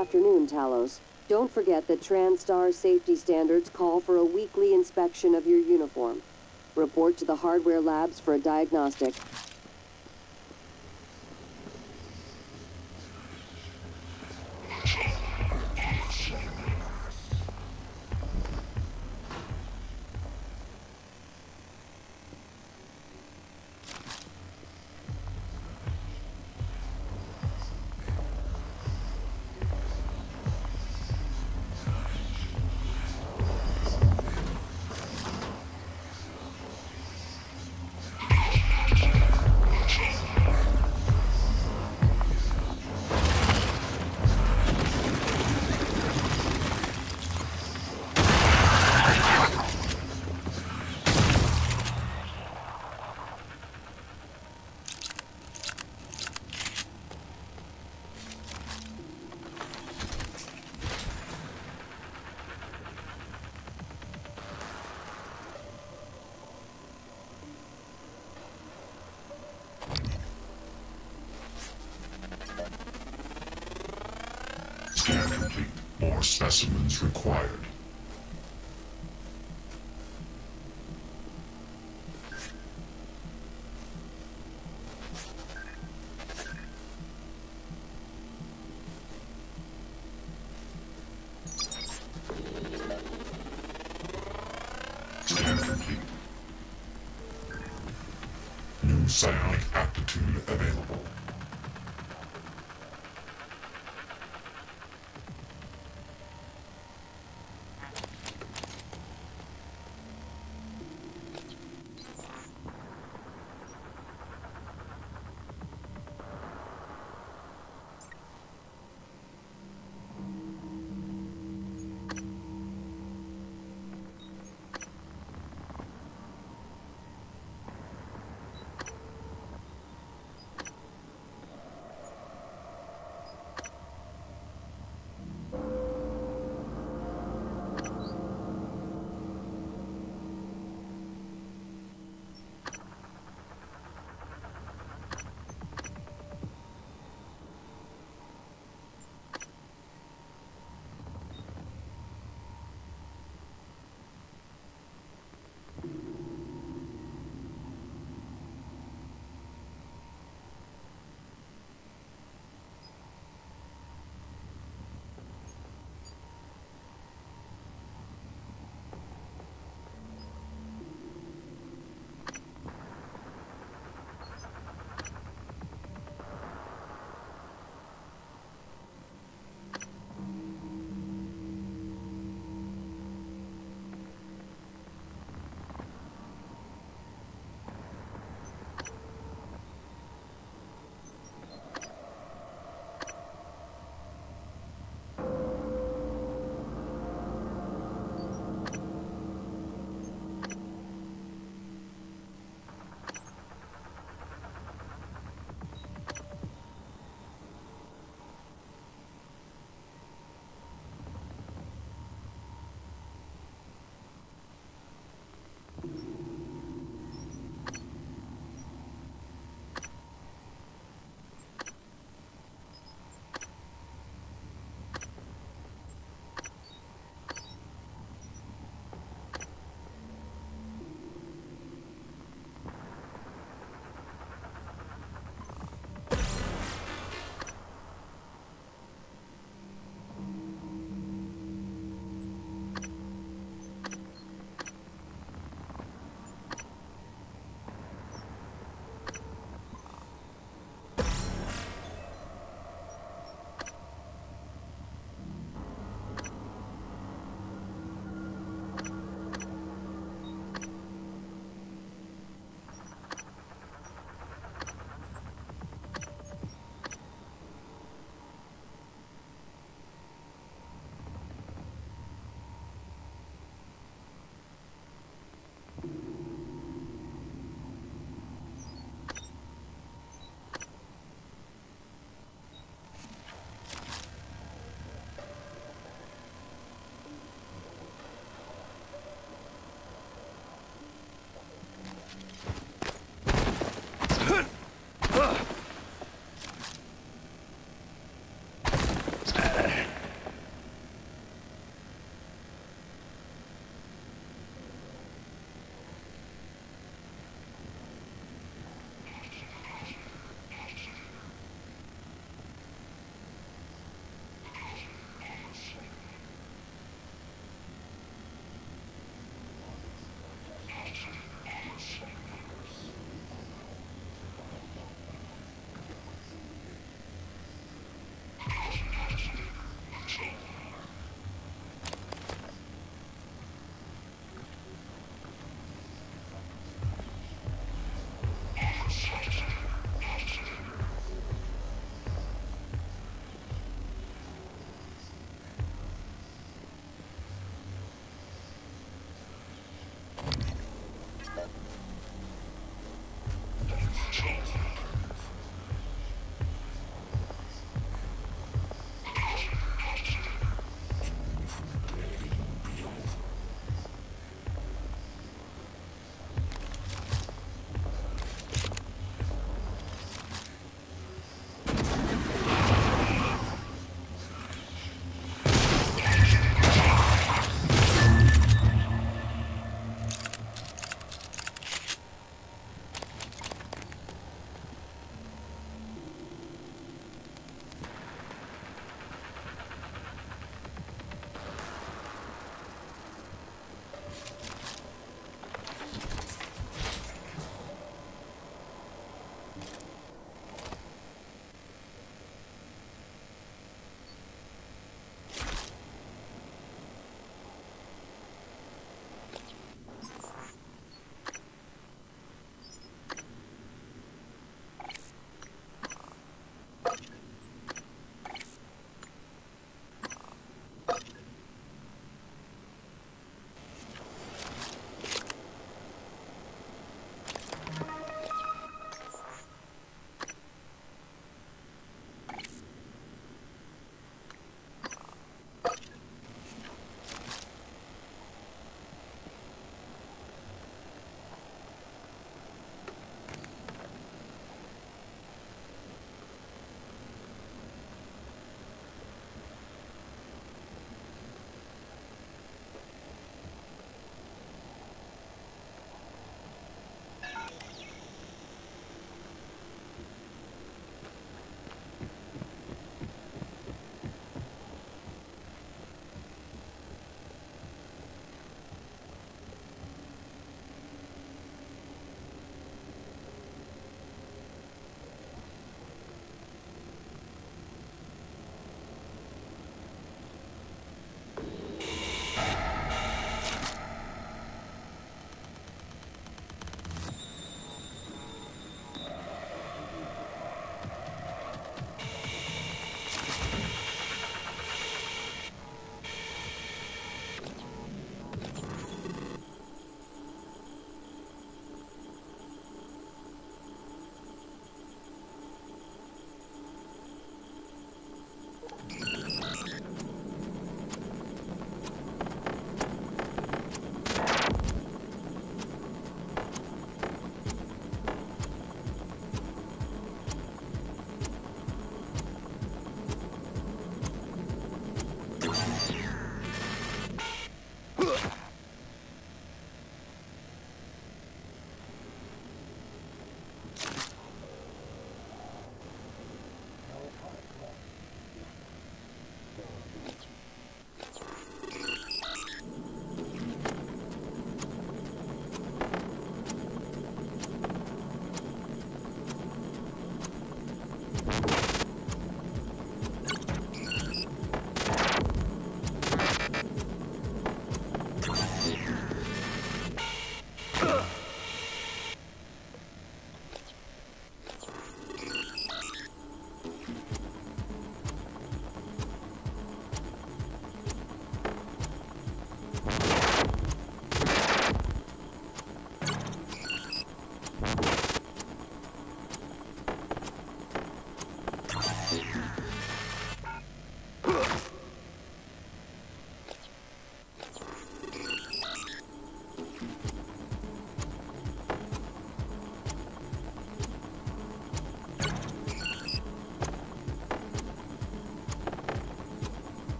afternoon, Talos. Don't forget that TranStar's safety standards call for a weekly inspection of your uniform. Report to the hardware labs for a diagnostic. Scan complete. More specimens required. Scan complete. New psionic aptitude available.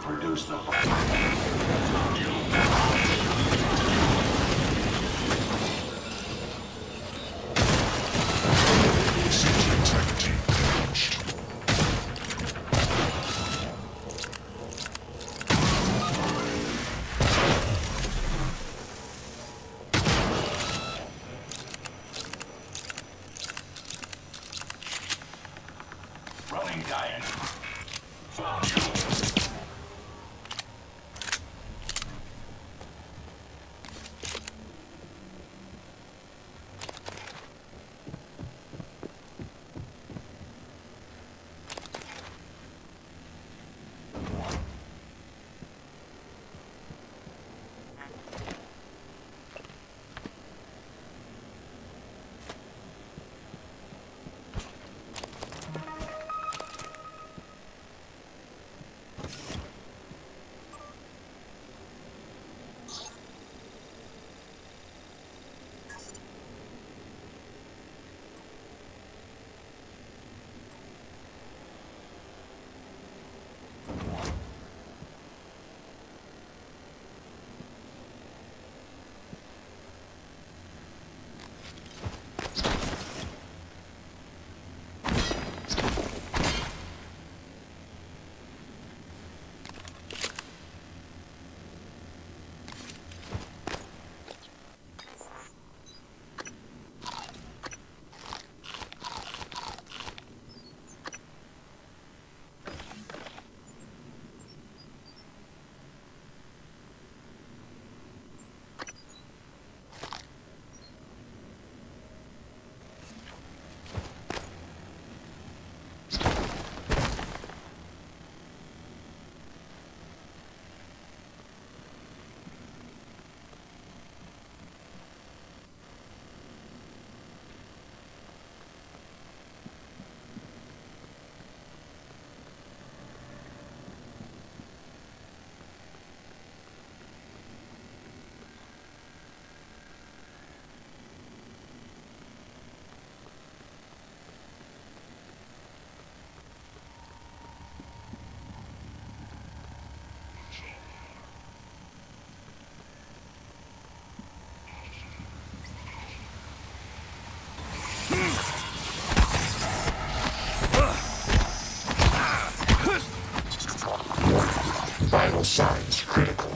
produce them. CT tech team launched. Running giant. Found you. Vital signs critical.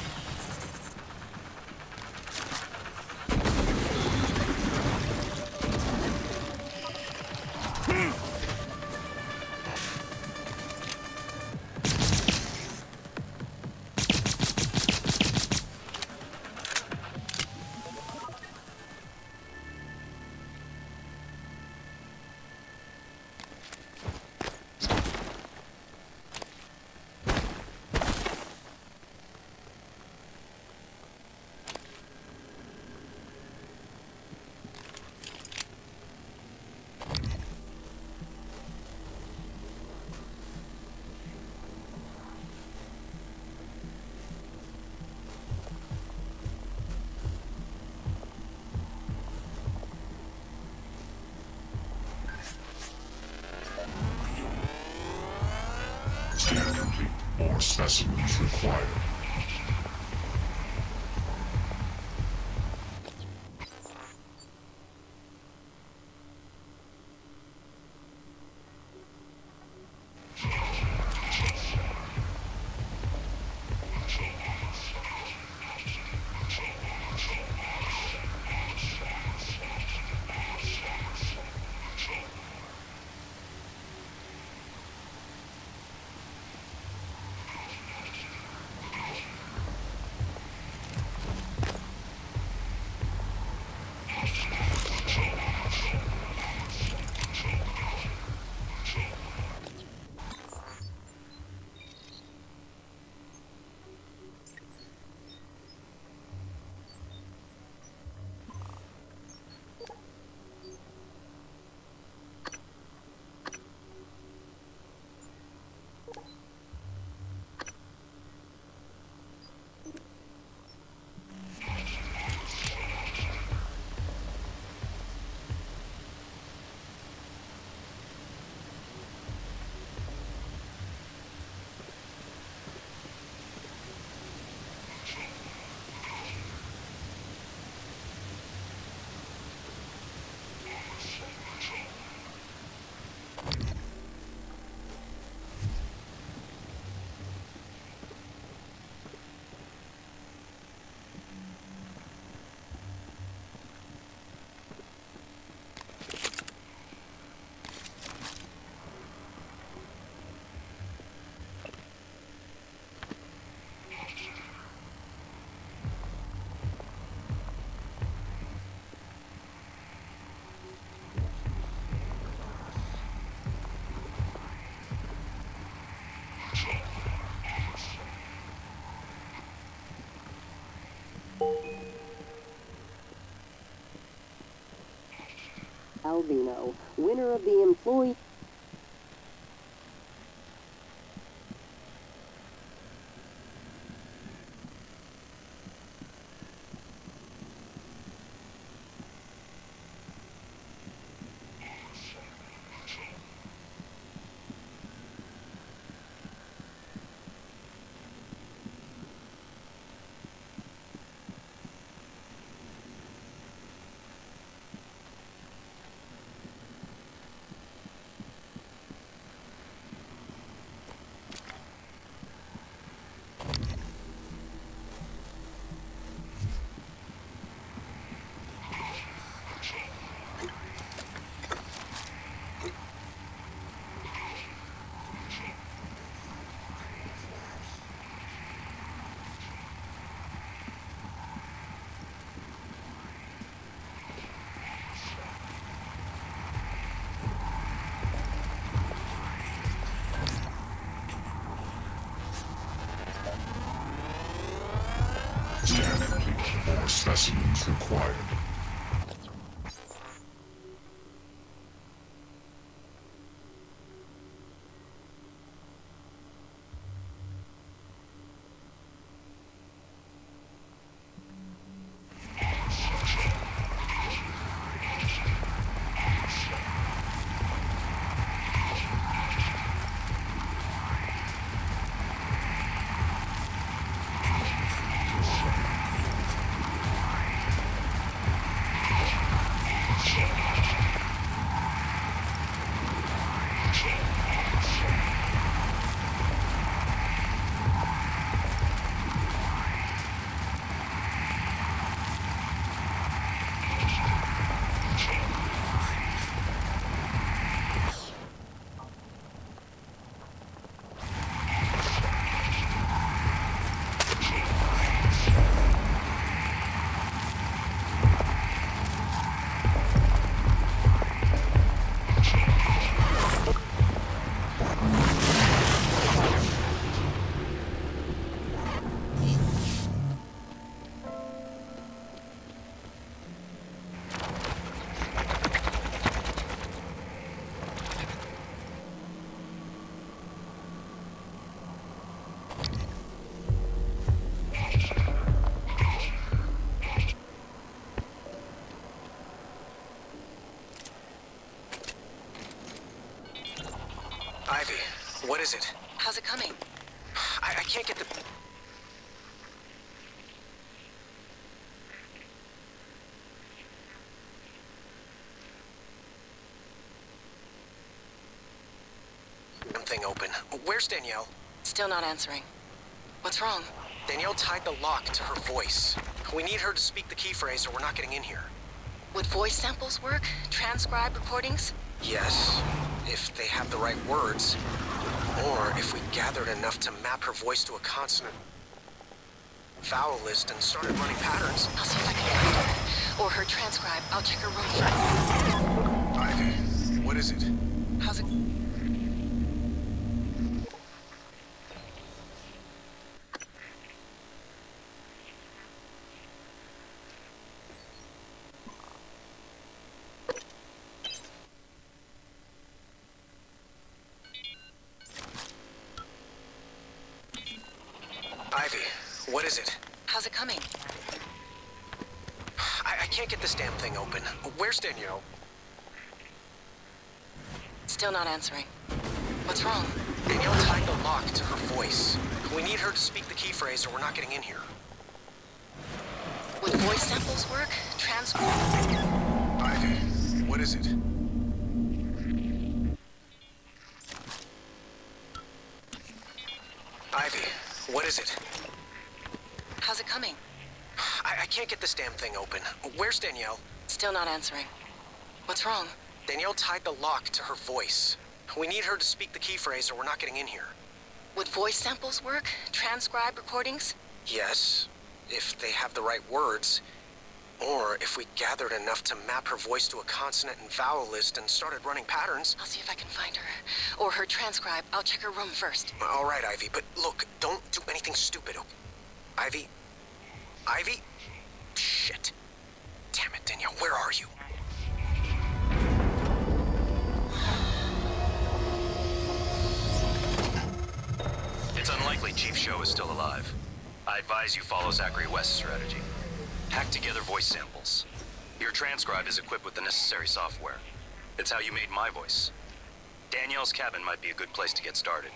Scan complete. More specimens required. Calvino, winner of the Employee... Scan complete. More specimens required. Ivy, what is it? How's it coming? I can't get the... thing open. Where's Danielle? Still not answering. What's wrong? Danielle tied the lock to her voice. We need her to speak the key phrase or we're not getting in here. Would voice samples work? Transcribe recordings? Yes, if they have the right words. Or if we gathered enough to map her voice to a consonant vowel list and started running patterns. I'll see if I can find her. Or her transcribe. I'll check her room first. Ivy, what is it? How's it... Ivy, what is it? How's it coming? I can't get this damn thing open. Where's Danielle? Still not answering. What's wrong? Danielle tied the lock to her voice. We need her to speak the key phrase or we're not getting in here. Would voice samples work? Transcribe... Ivy, what is it? Ivy, what is it? How's it coming? I can't get this damn thing open. Where's Danielle? Still not answering. What's wrong? Danielle tied the lock to her voice. We need her to speak the key phrase or we're not getting in here. Would voice samples work? Transcribe recordings? Yes, if they have the right words. Or if we gathered enough to map her voice to a consonant and vowel list and started running patterns. I'll see if I can find her. Or her transcribe. I'll check her room first. All right, Ivy, but look, don't do anything stupid. Ivy? Ivy? Shit. Damn it, Danielle, where are you? Fleet Chief Show is still alive. I advise you follow Zachary West's strategy. Hack together voice samples. Your transcribe is equipped with the necessary software. It's how you made my voice. Danielle's cabin might be a good place to get started.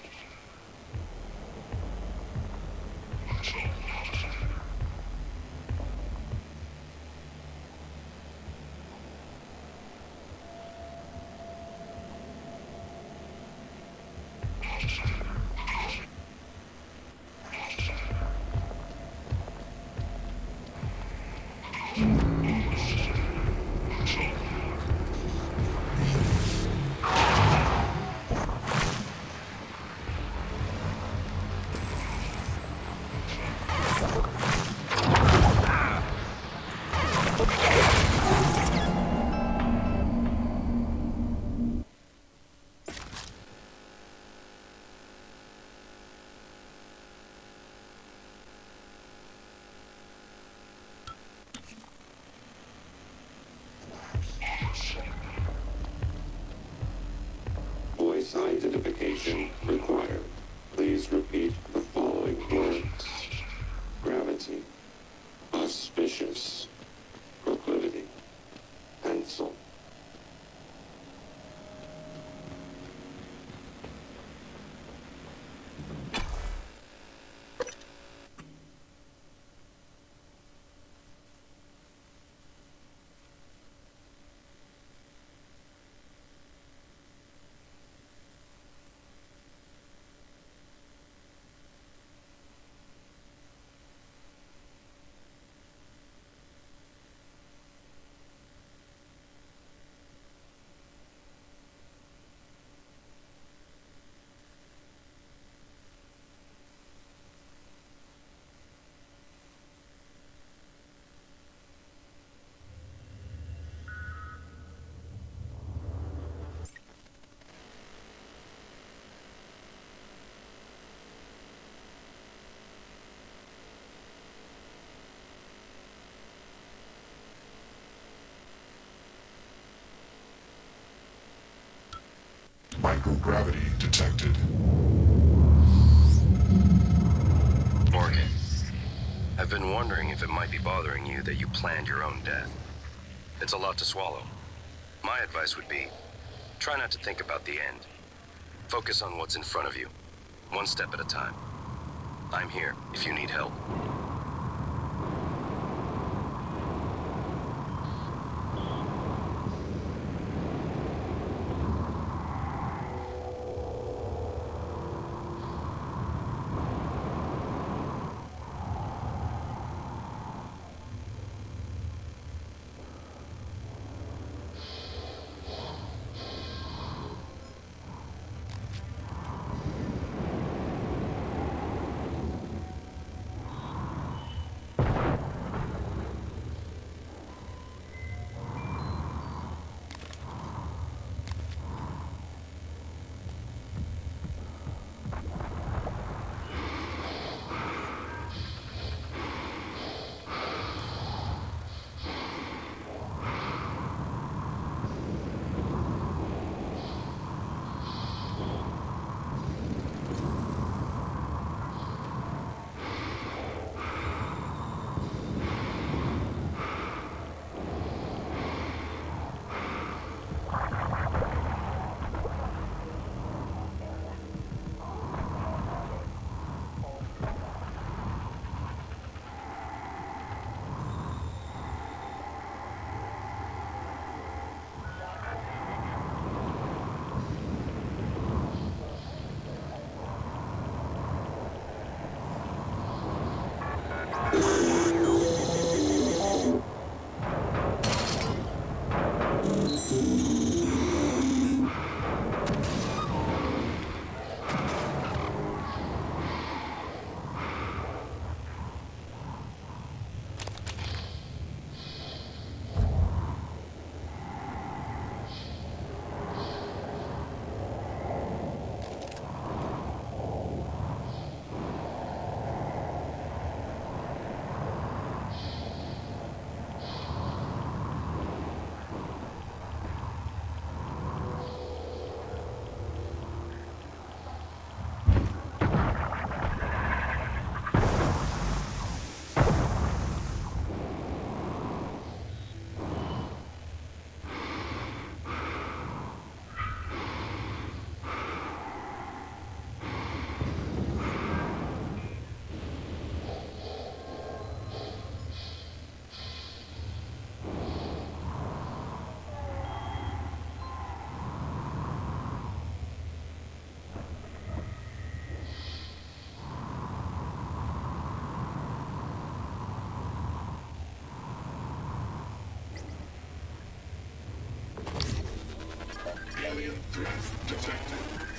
Voice identification required. Please repeat the following words. Gravity. Auspicious. Proclivity. Pencil. Microgravity detected. Morgan, I've been wondering if it might be bothering you that you planned your own death. It's a lot to swallow. My advice would be, try not to think about the end. Focus on what's in front of you, one step at a time. I'm here if you need help. Threat detected.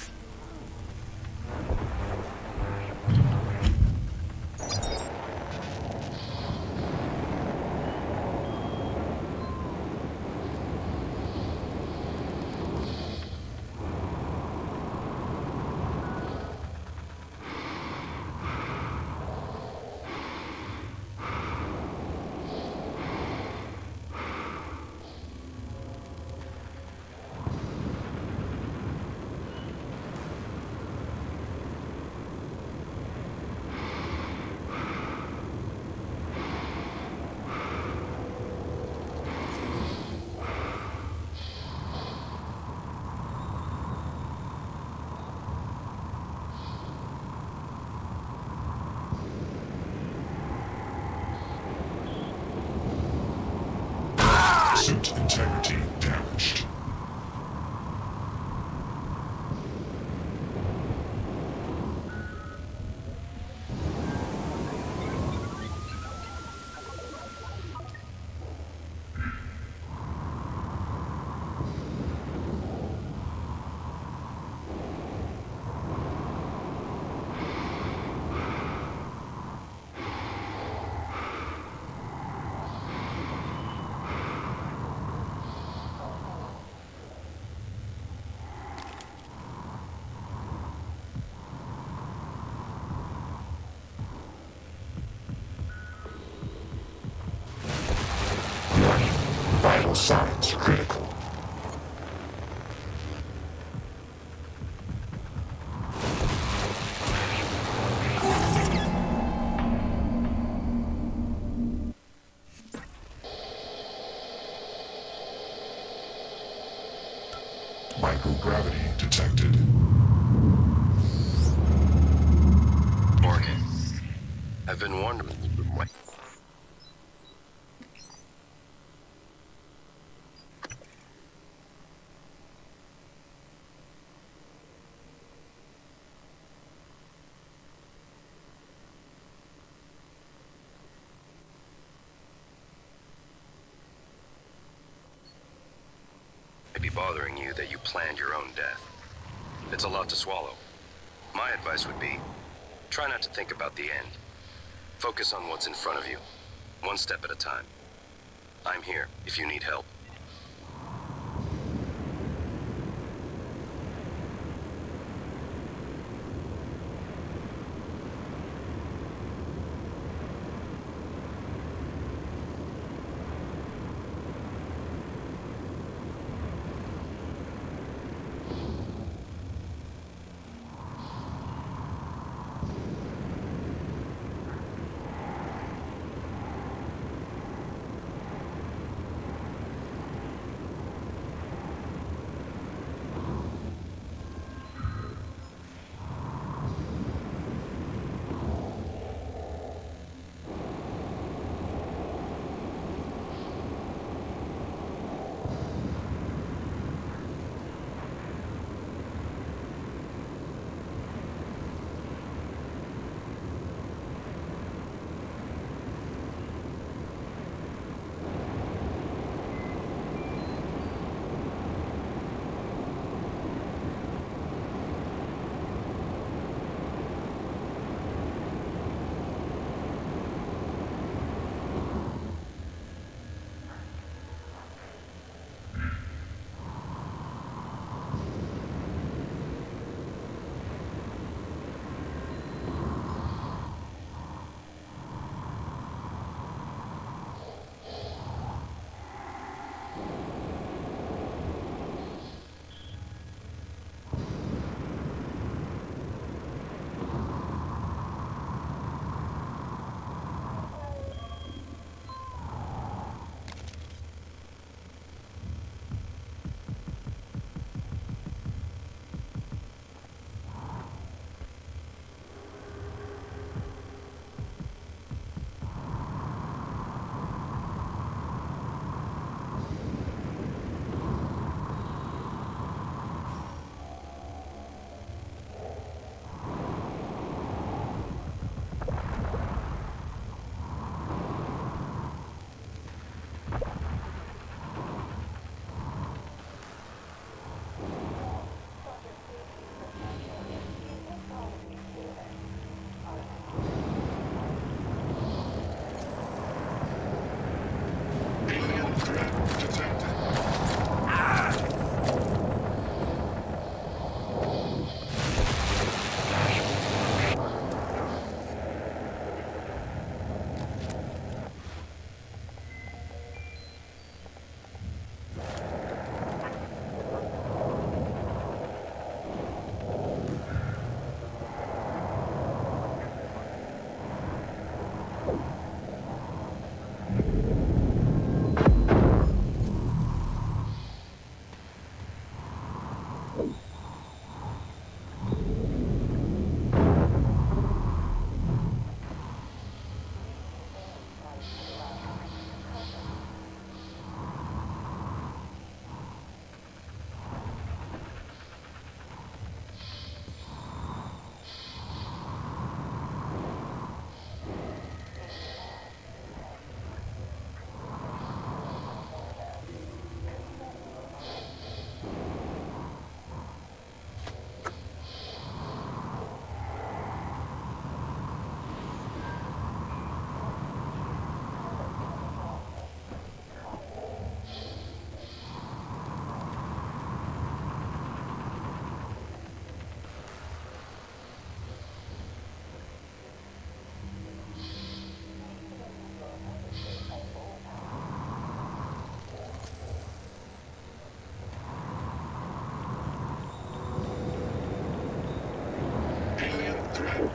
Suit integrity damaged. Vital signs critical. Microgravity detected. Morgan, I've been wondering. Be bothering you that you planned your own death. It's a lot to swallow. My advice would be, try not to think about the end. Focus on what's in front of you, one step at a time. I'm here if you need help.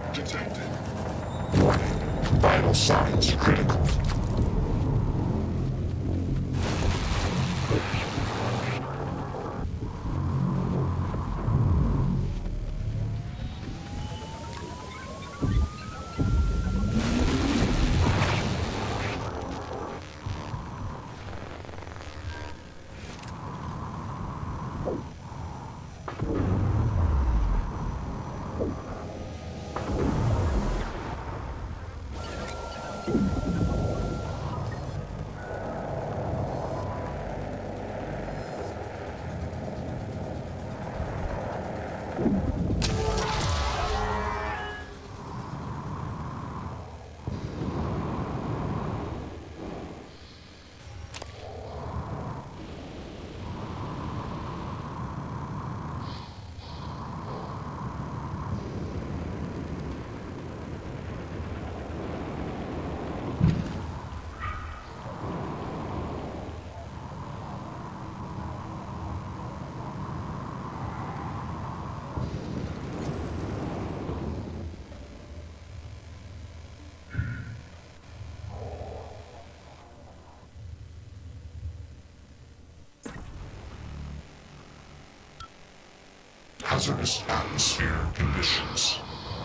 detected. Warning. Vital signs critical. Hazardous atmosphere conditions.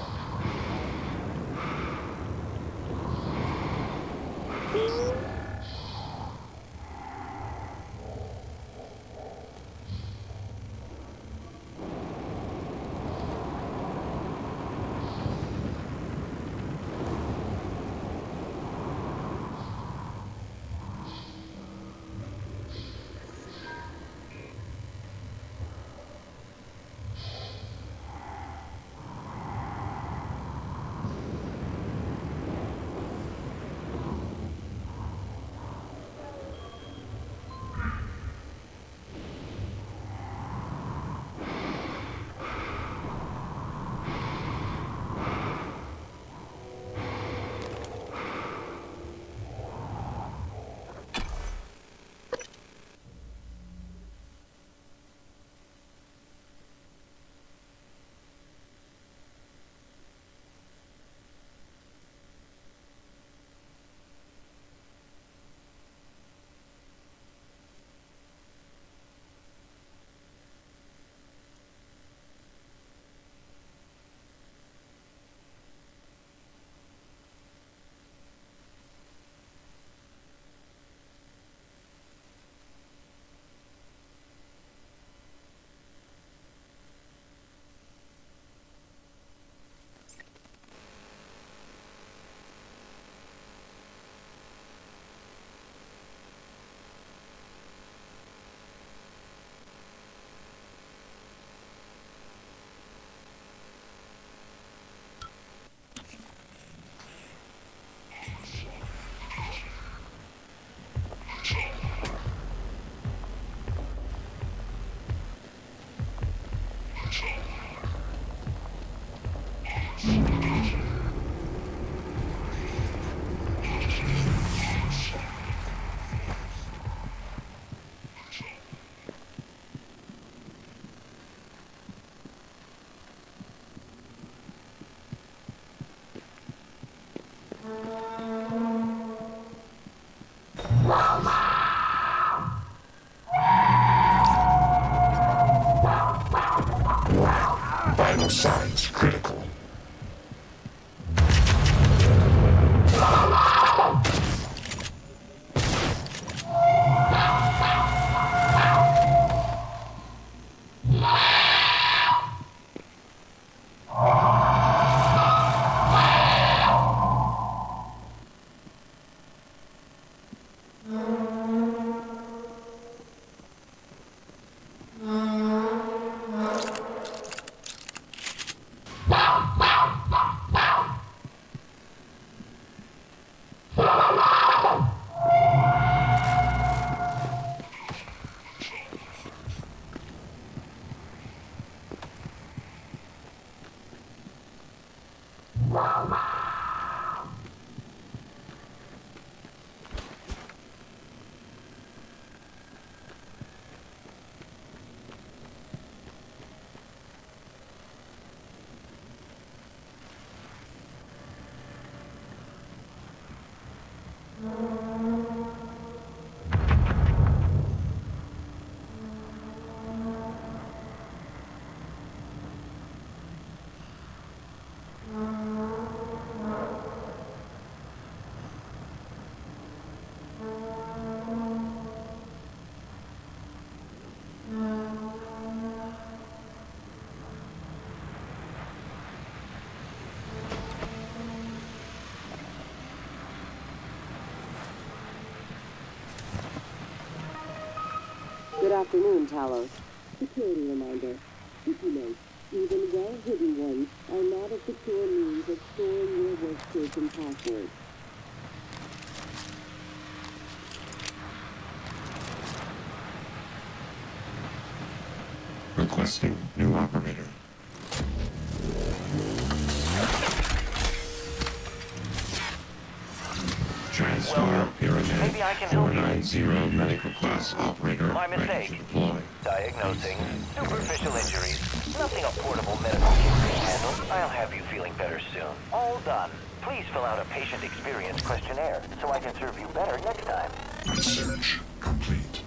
Vital signs critical. afternoon, Talos. Security reminder. Sticky notes, even well-hidden ones, are not a secure means of storing your workstation password. Requesting new operator. TranStar Pyramid Maybe I can help you. 490 medical class operator My ready mistake. to deploy. Diagnosing superficial injuries. Nothing a portable medical kit can handle. I'll have you feeling better soon. All done. Please fill out a patient experience questionnaire so I can serve you better next time. Research complete.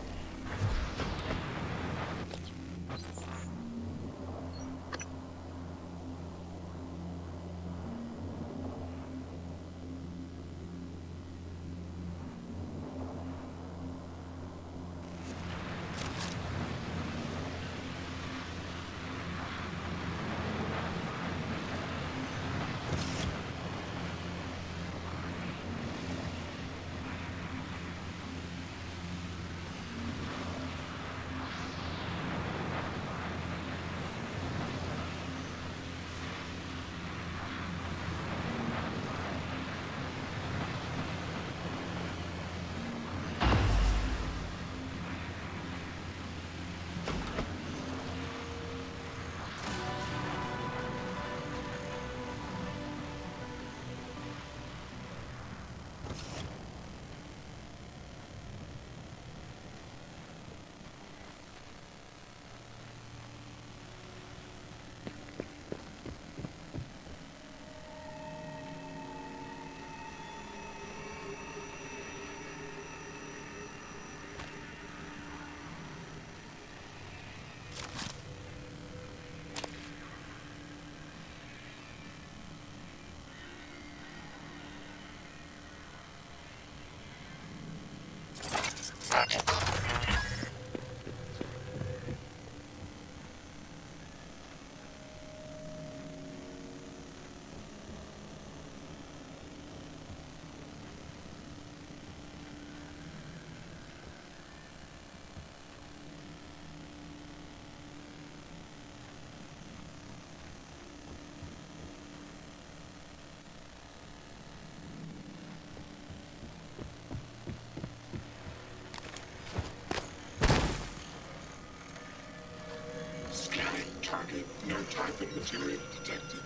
Scanning target. No Typhon material detected.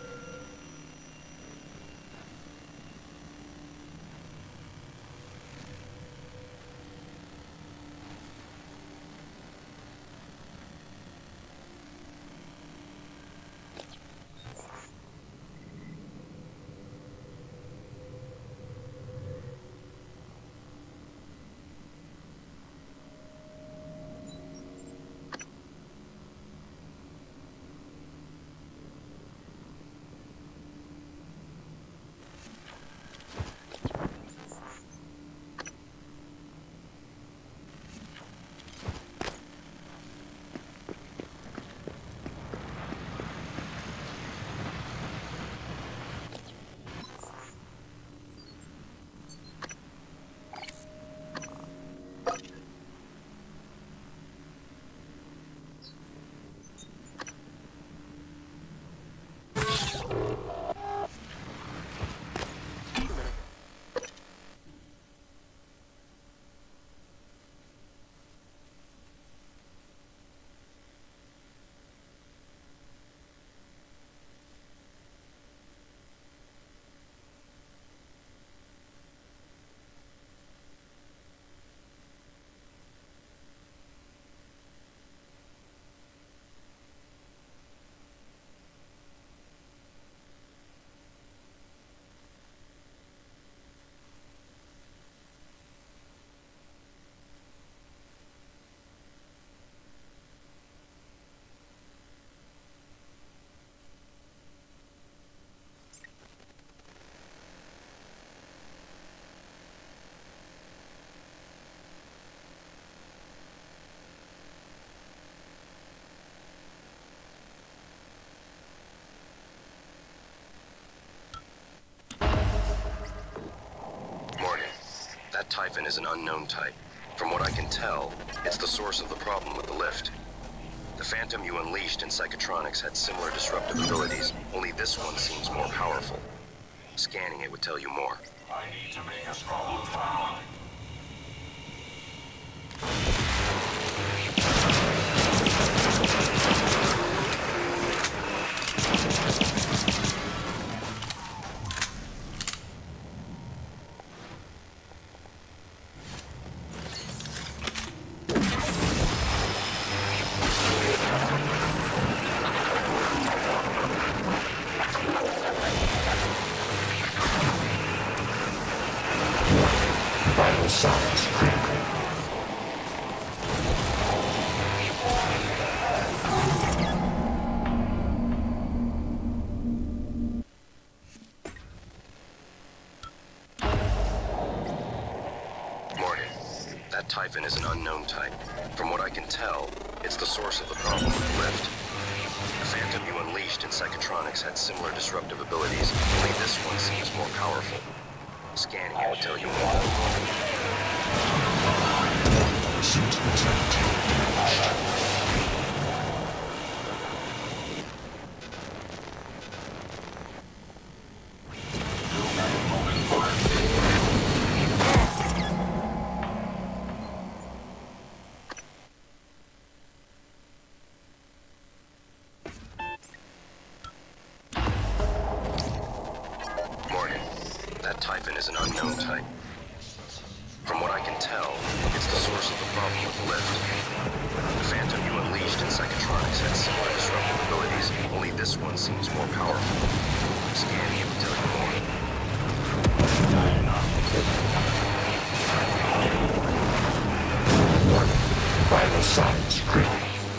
Morgan, that Typhon is an unknown type. From what I can tell, it's the source of the problem with the lift. The Phantom you unleashed in Psychotronics had similar disruptive abilities, only this one seems more powerful. Scanning it would tell you more. I need to make a strong found. Vital signs critical. Morgan, that Typhon is an unknown type. From what I can tell, it's the source of the problem with the lift. The Phantom you unleashed in Psychotronics had similar disruptive abilities, only this one seems more powerful. Scanning it would tell you more. Suit attacked. Morgan, that Typhon is an unknown type. From what I can tell, it's the source of the problem with the lift. The Phantom you unleashed in Psychotronics had similar disruptive abilities, only this one seems more powerful. Scanning it will tell you more. Warning. Vital signs critical.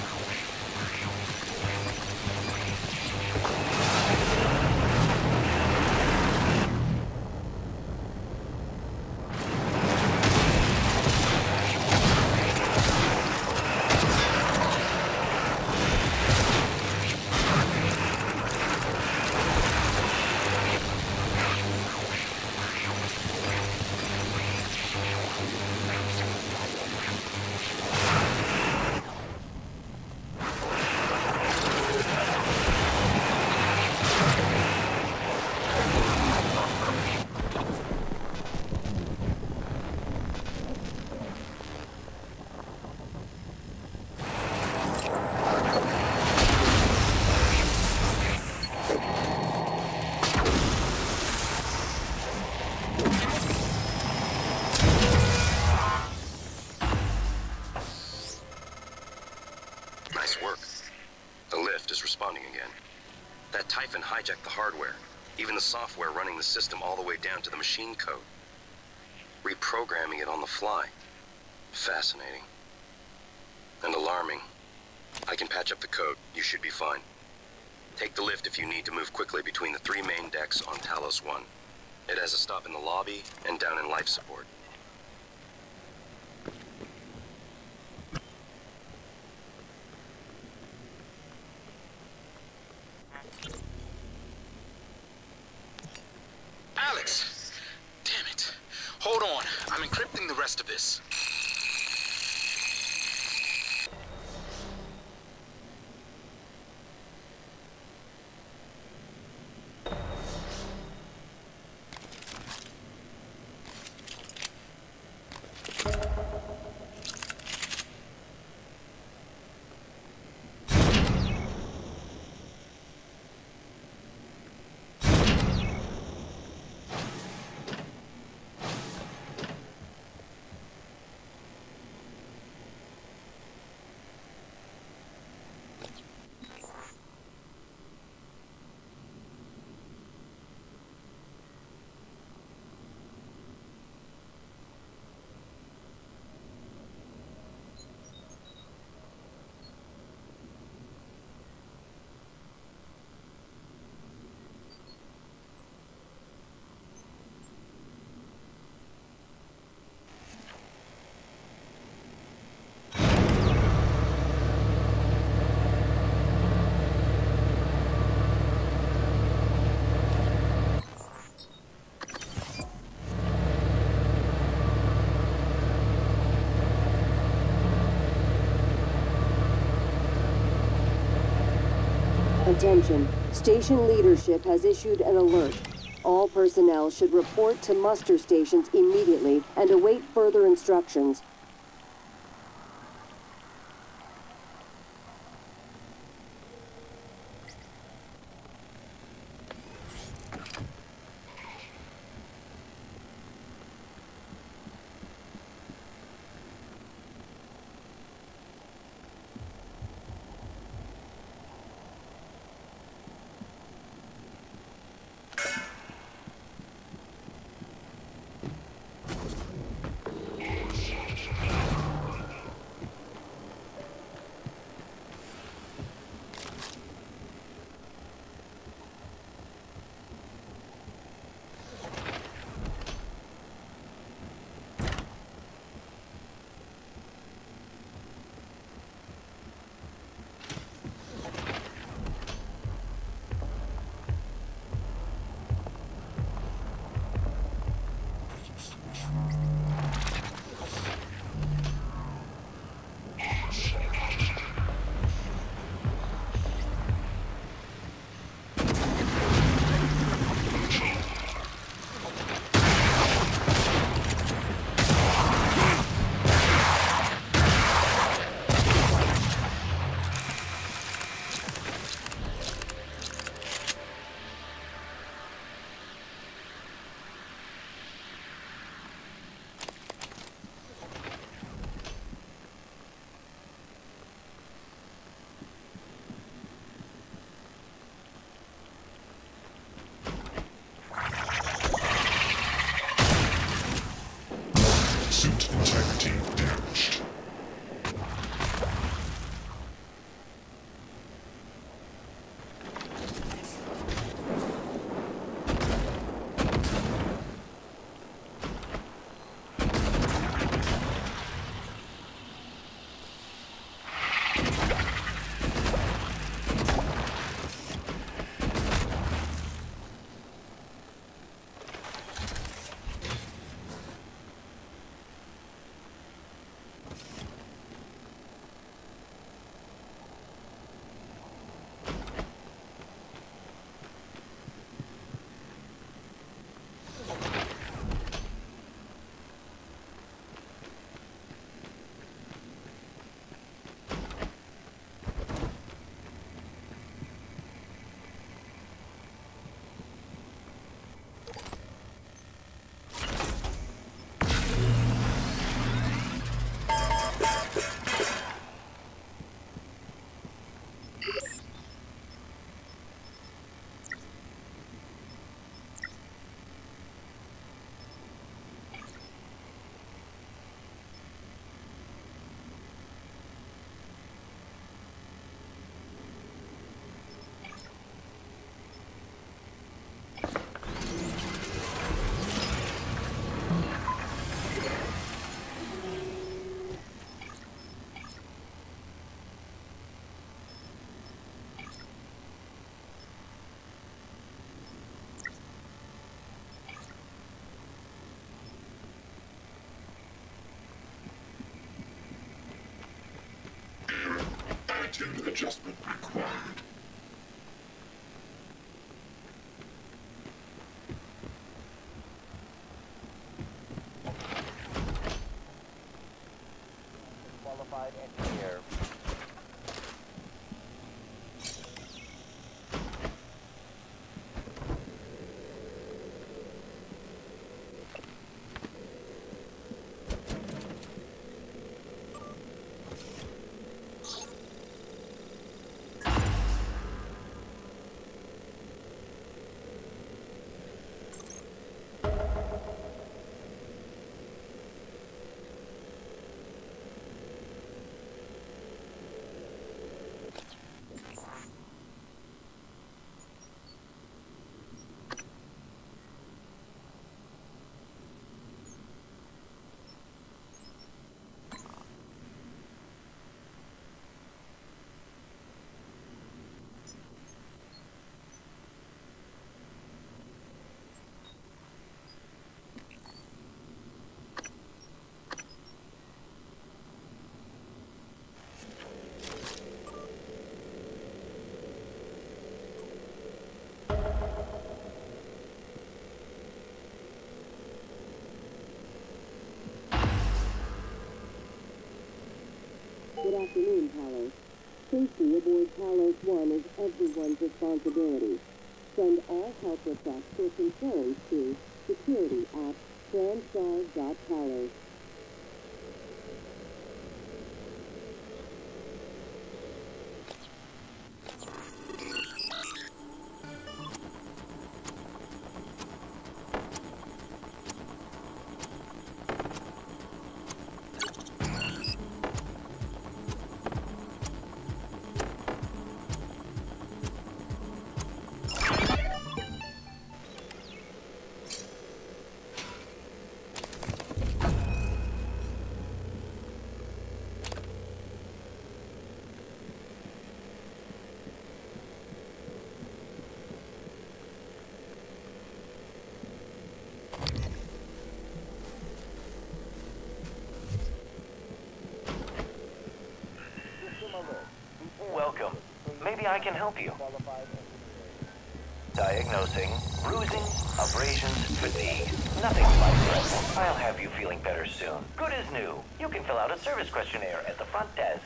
Nice work. The lift is responding again. That Typhon hijacked the hardware, even the software running the system all the way down to the machine code. Reprogramming it on the fly. Fascinating. And alarming. I can patch up the code. You should be fine. Take the lift if you need to move quickly between the 3 main decks on Talos 1. It has a stop in the lobby and down in life support. Alex! Damn it. Hold on. I'm encrypting the rest of this. Attention, station leadership has issued an alert. All personnel should report to muster stations immediately and await further instructions. Suit integrity damaged. Attitude adjustment required. Qualified engineer. Good afternoon, Talos. Safety aboard Talos 1 is everyone's responsibility. Send all help requests or concerns to security@transstar.talos. Welcome. Maybe I can help you. Diagnosing bruising, abrasions, fatigue. Nothing life-threatening. I'll have you feeling better soon. Good as new. You can fill out a service questionnaire at the front desk.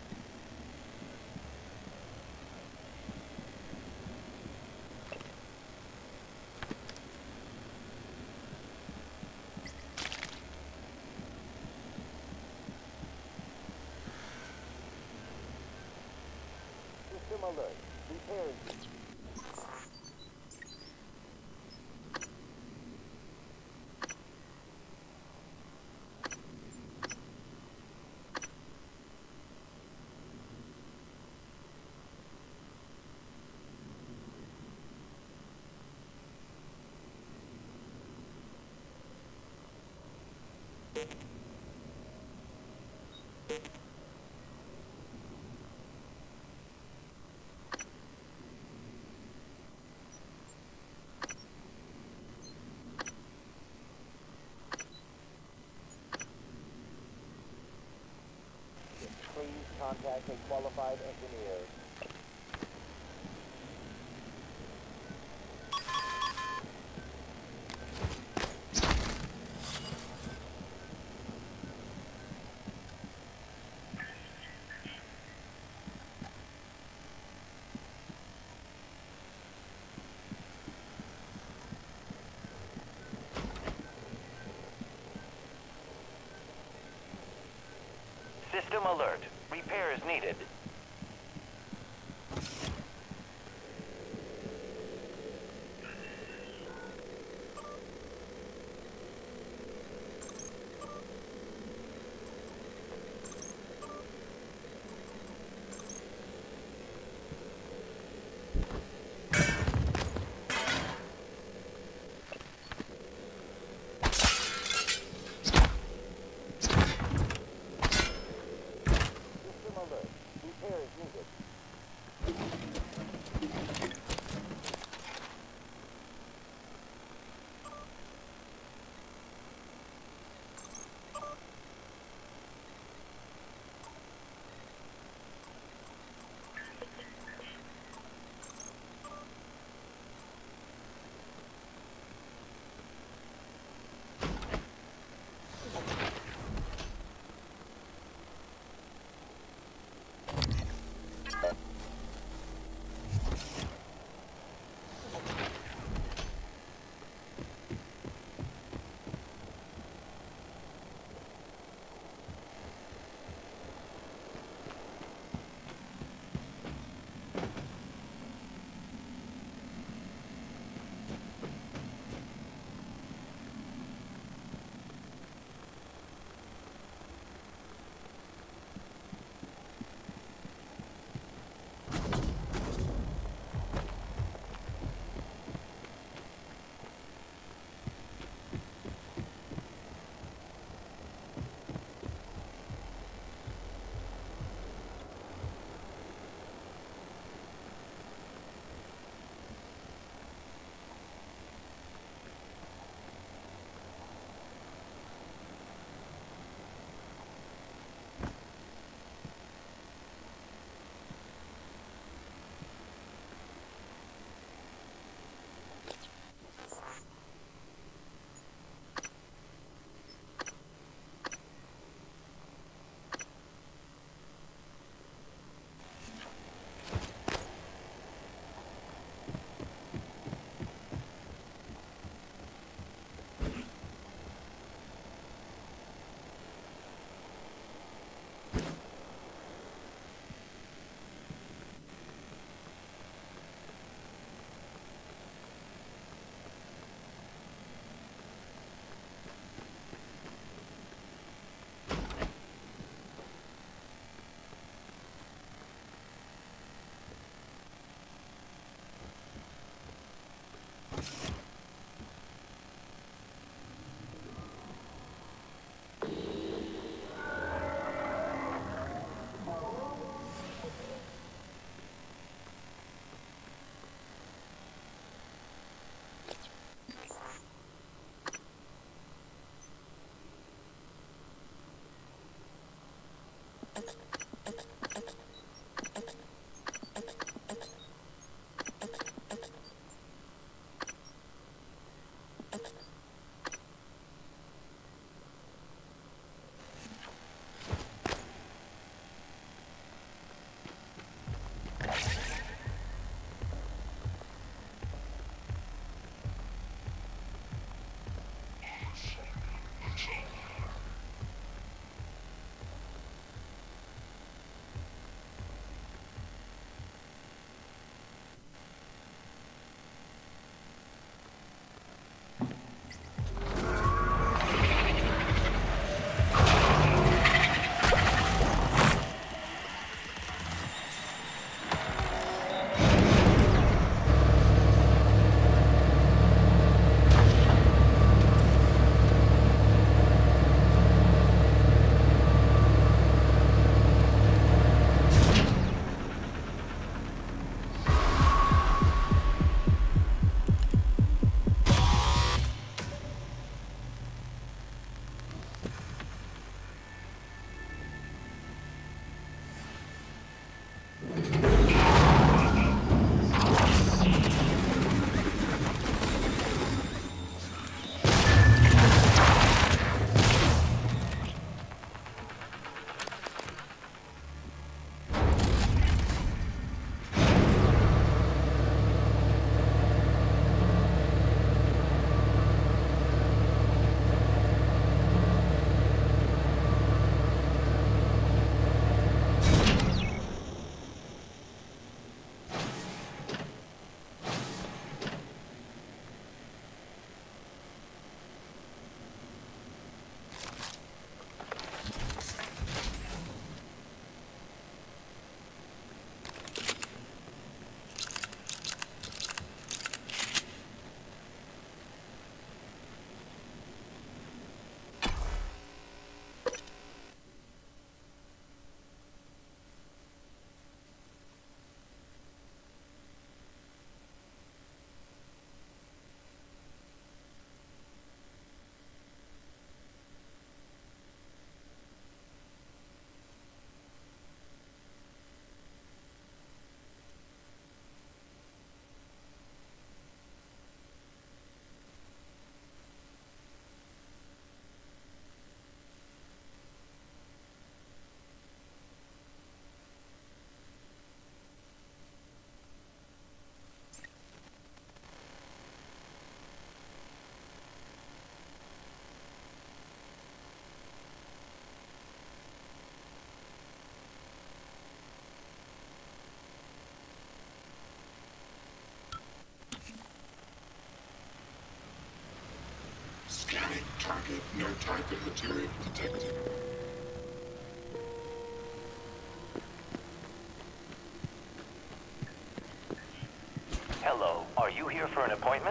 System alert. Repairs. Please contact a qualified engineer. System alert. Repairs needed. System alert. Target no target material detected. Hello, are you here for an appointment?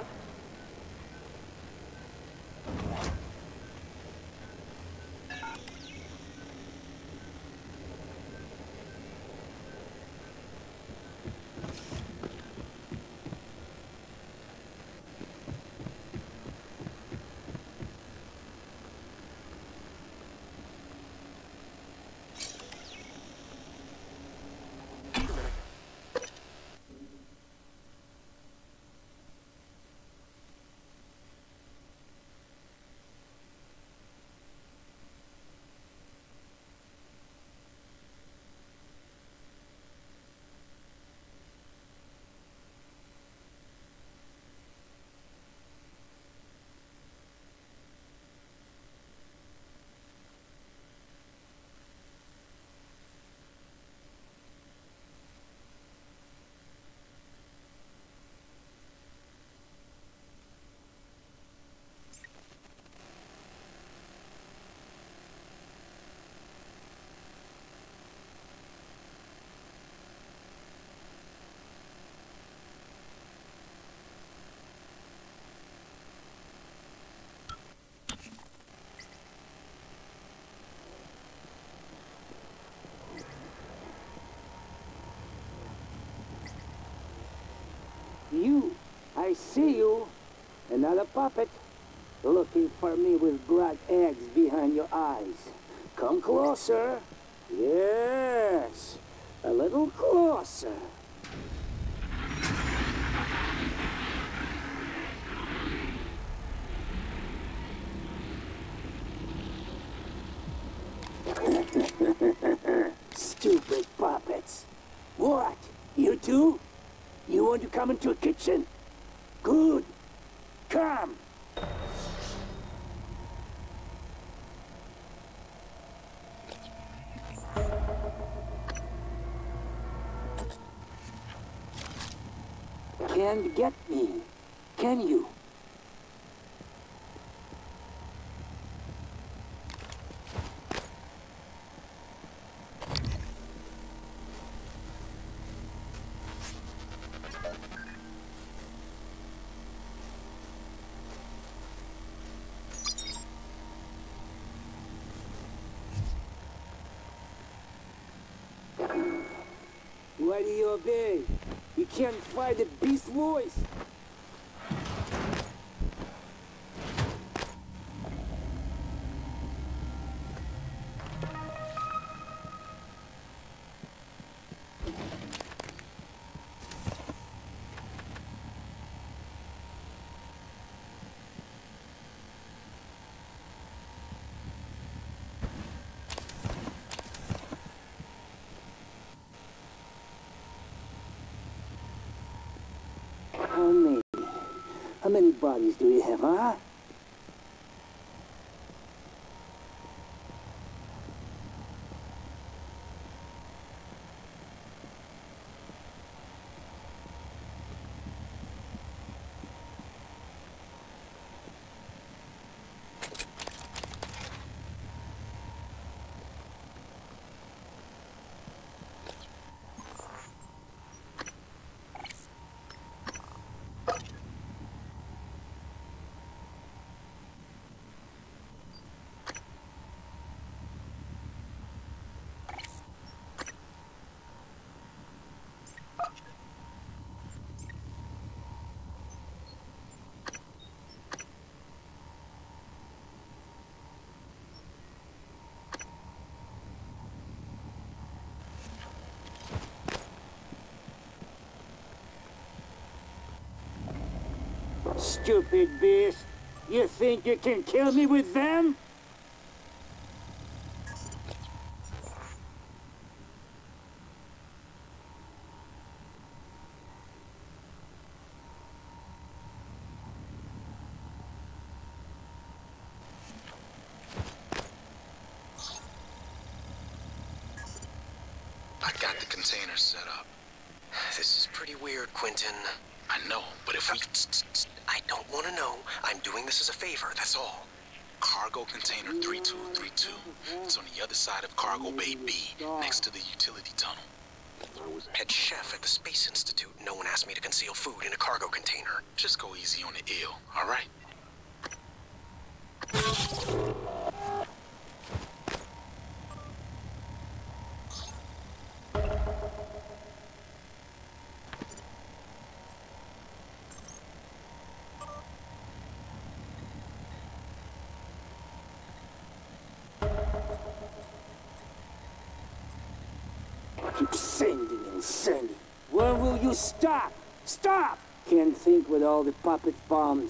You, I see you. Another puppet. Looking for me with black eggs behind your eyes. Come closer. Yes. A little closer. Stupid puppets. What? You too? You want to come into a kitchen? Good. Come. Can't get me, can you? Why do you obey? You can't fight the beast voice. How many bodies do you have, huh? Stupid beast. You think you can kill me with them? I got the container set up. This is pretty weird, Quentin. I know, but if we... I don't want to know. I'm doing this as a favor, that's all. Cargo container 3232. It's on the other side of cargo bay B, next to the utility tunnel. Head chef at the Space Institute. No one asked me to conceal food in a cargo container. Just go easy on the ill, all right? Keep sending and sending. When will you stop? Stop! Can't think with all the puppet bombs.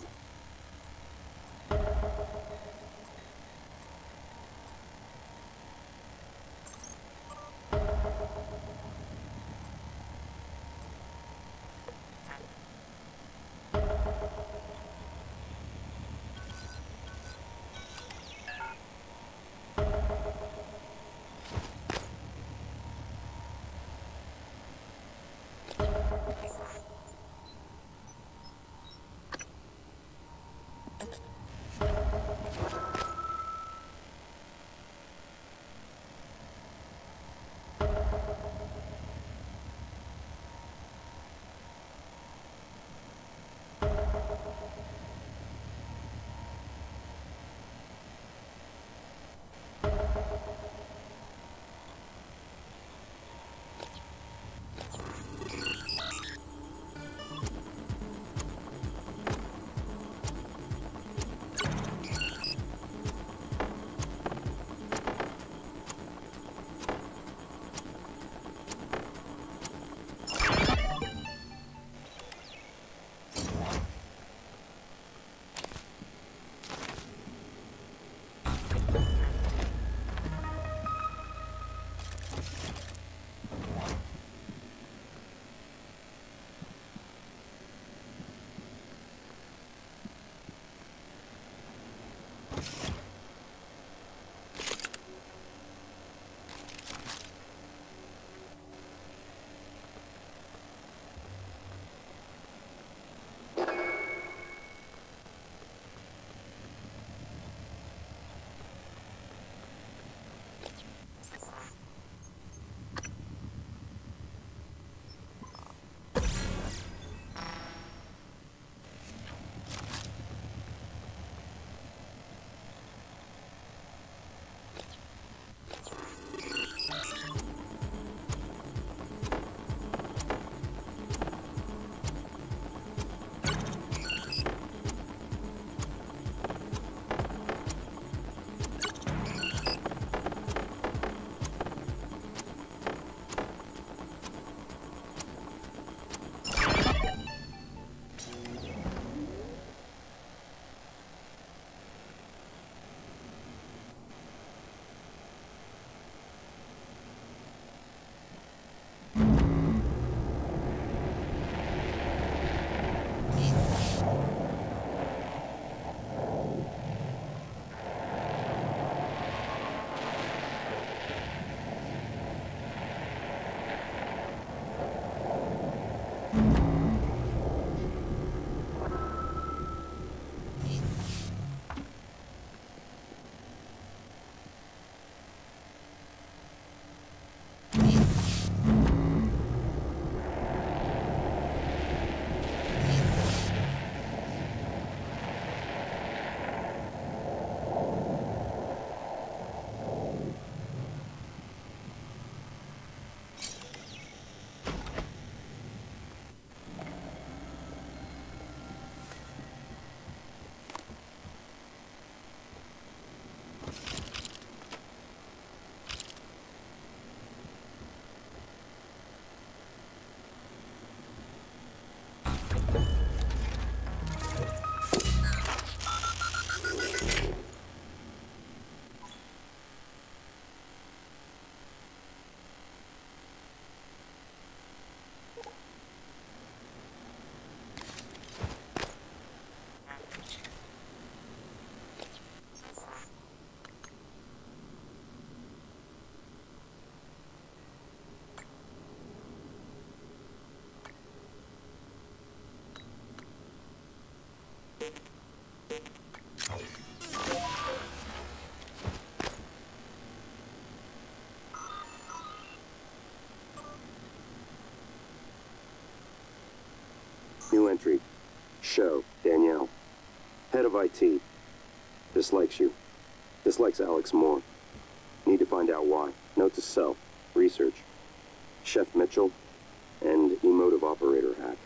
entry. Show, Danielle. Head of IT. Dislikes you. Dislikes Alex more. Need to find out why. Note to self. Research. Chef Mitchell and emotive operator hack.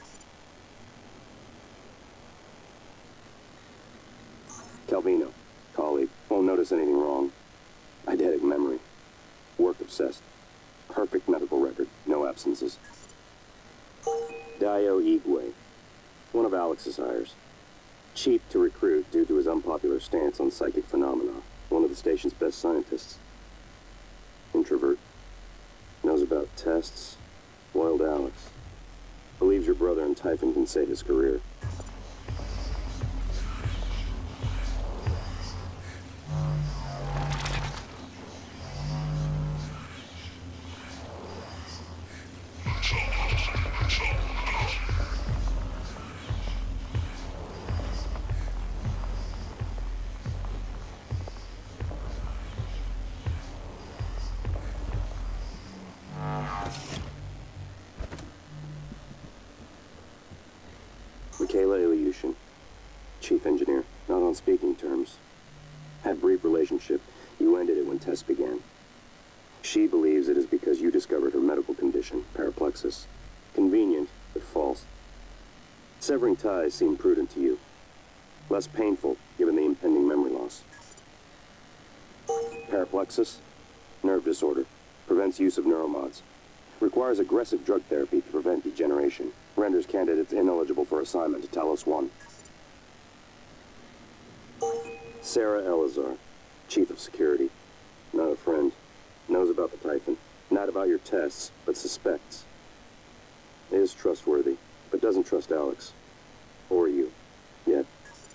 Calvino. Colleague. Won't notice anything wrong. Eidetic memory. Work obsessed. Perfect medical record. No absences. Dio Igwe. One of Alex's hires. Cheap to recruit due to his unpopular stance on psychic phenomena. One of the station's best scientists. Introvert. Knows about tests. Loyal to Alex. Believes your brother and Typhon can save his career. Michaela Ilyushin, chief engineer, not on speaking terms. Had brief relationship. You ended it when tests began. She believes it is because you discovered her medical condition, paraplexis. Convenient, but false. Severing ties seemed prudent to you. Less painful, given the impending memory loss. Paraplexis, nerve disorder, prevents use of neuromods. Requires aggressive drug therapy to prevent degeneration. Renders candidates ineligible for assignment to Talos 1. Sarah Elazar, chief of security. Not a friend. Knows about the Typhon. Not about your tests, but suspects. Is trustworthy, but doesn't trust Alex. Or you. Yet.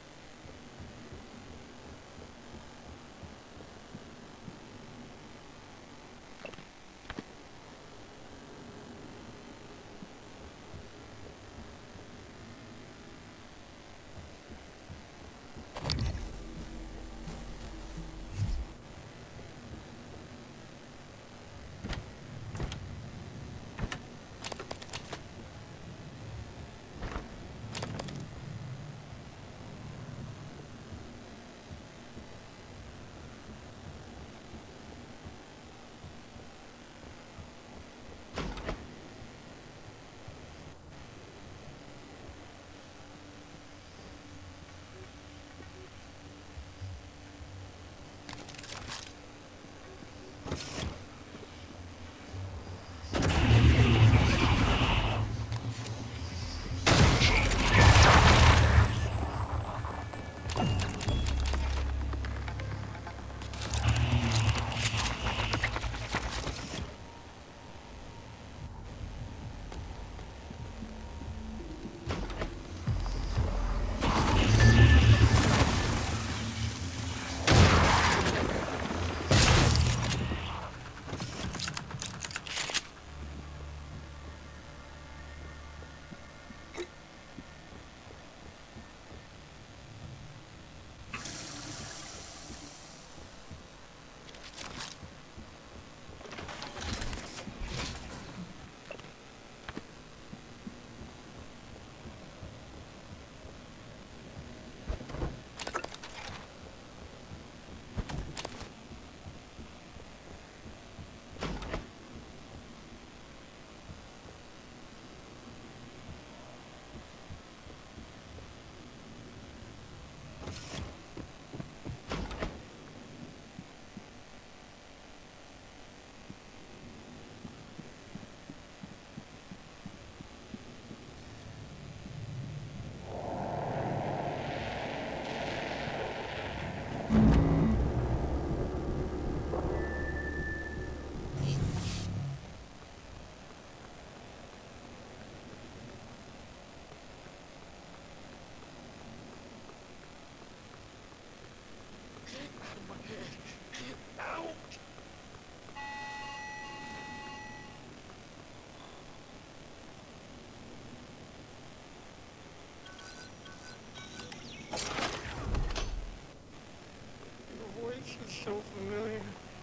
so familiar.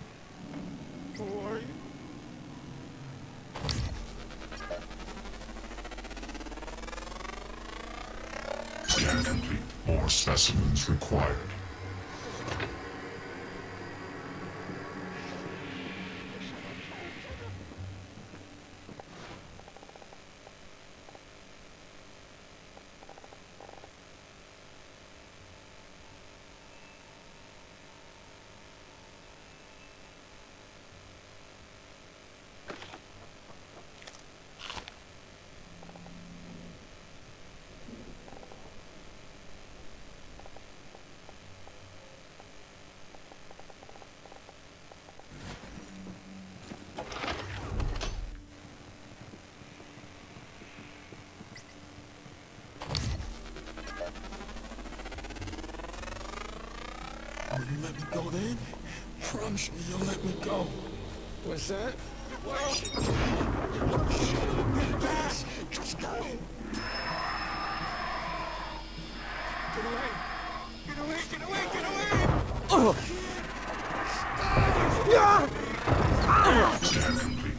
Who are you? Scan complete. More specimens required. Will you let me go then? Promise me you'll let me go. What's that? Just go. Get away. Get away, get away, get away! Oh! Yeah! Scan complete.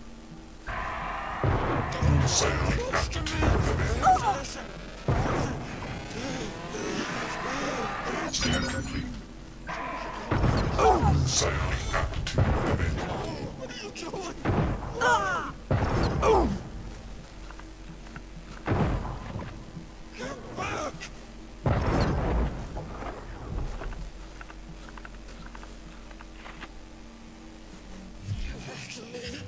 Sailing aptitude command. Scan complete. Sailing aptitude command. What are you doing? Get back! Get back to me.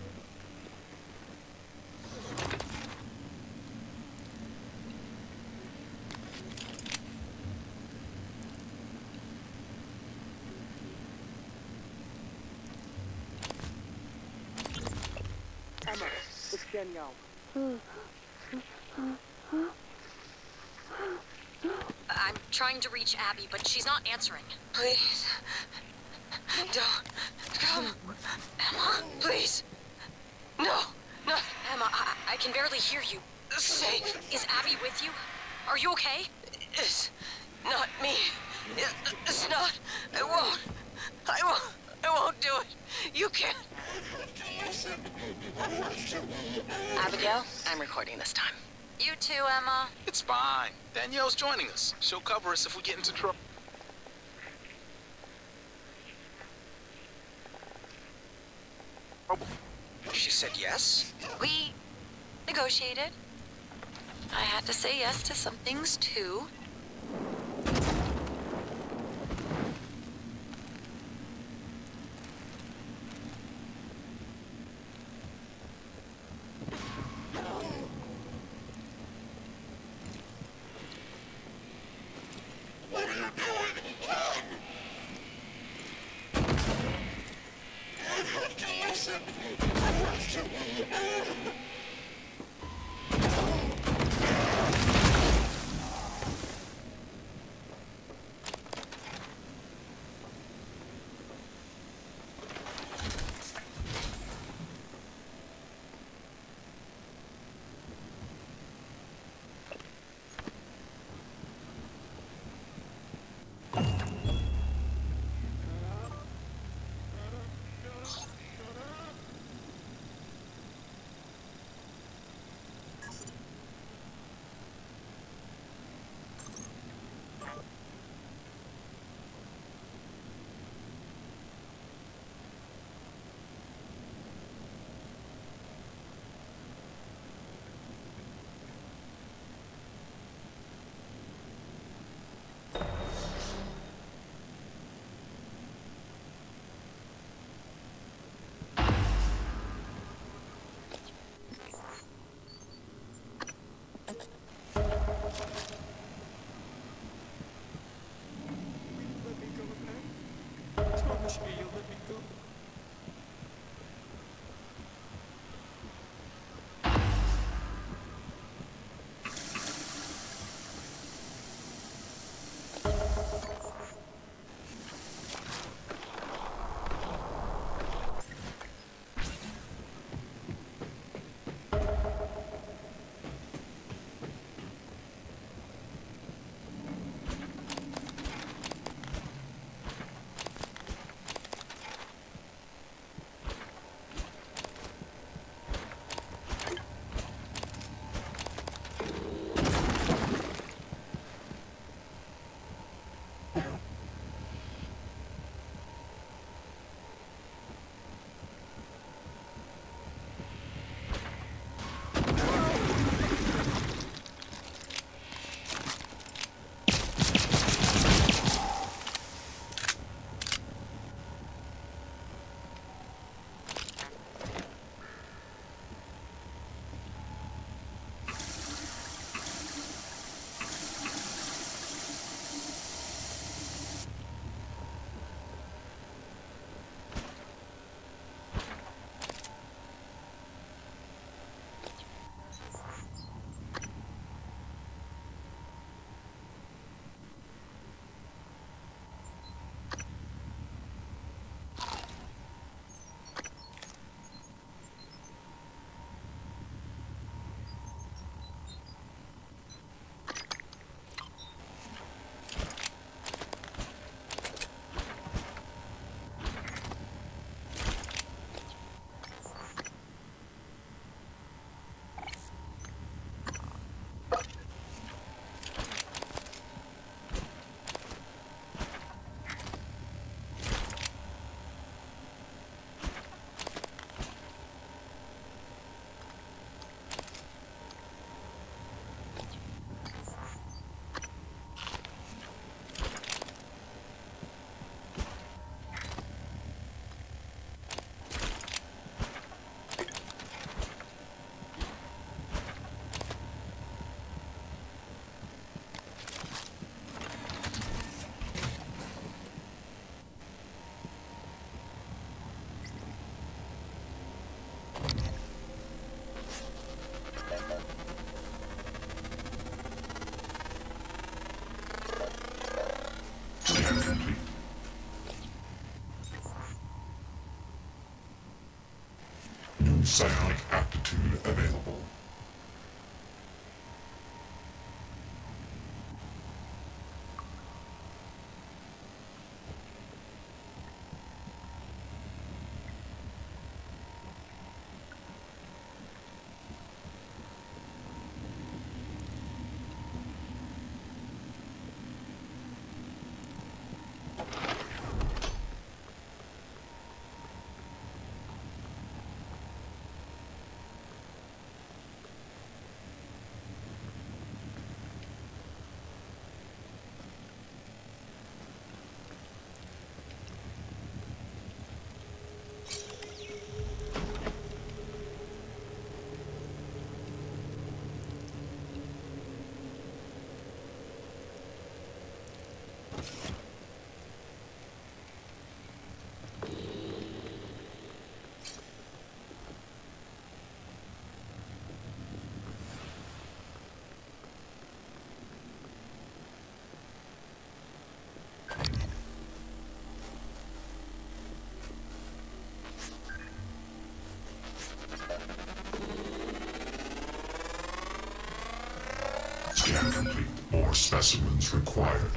Emma, it's Danielle. I'm trying to reach Abby, but she's not answering. Please. Don't come. Emma, please. No. No. Emma, I can barely hear you. Safe. Is Abby with you? Are you okay? It's not me. It's not. I won't do it. You can't. Abigail, I'm recording this time. You too, Emma. It's fine. Danielle's joining us. She'll cover us if we get into trouble. She said yes? We negotiated. I had to say yes to some things, too. psionic aptitude available. Scan complete. More specimens required.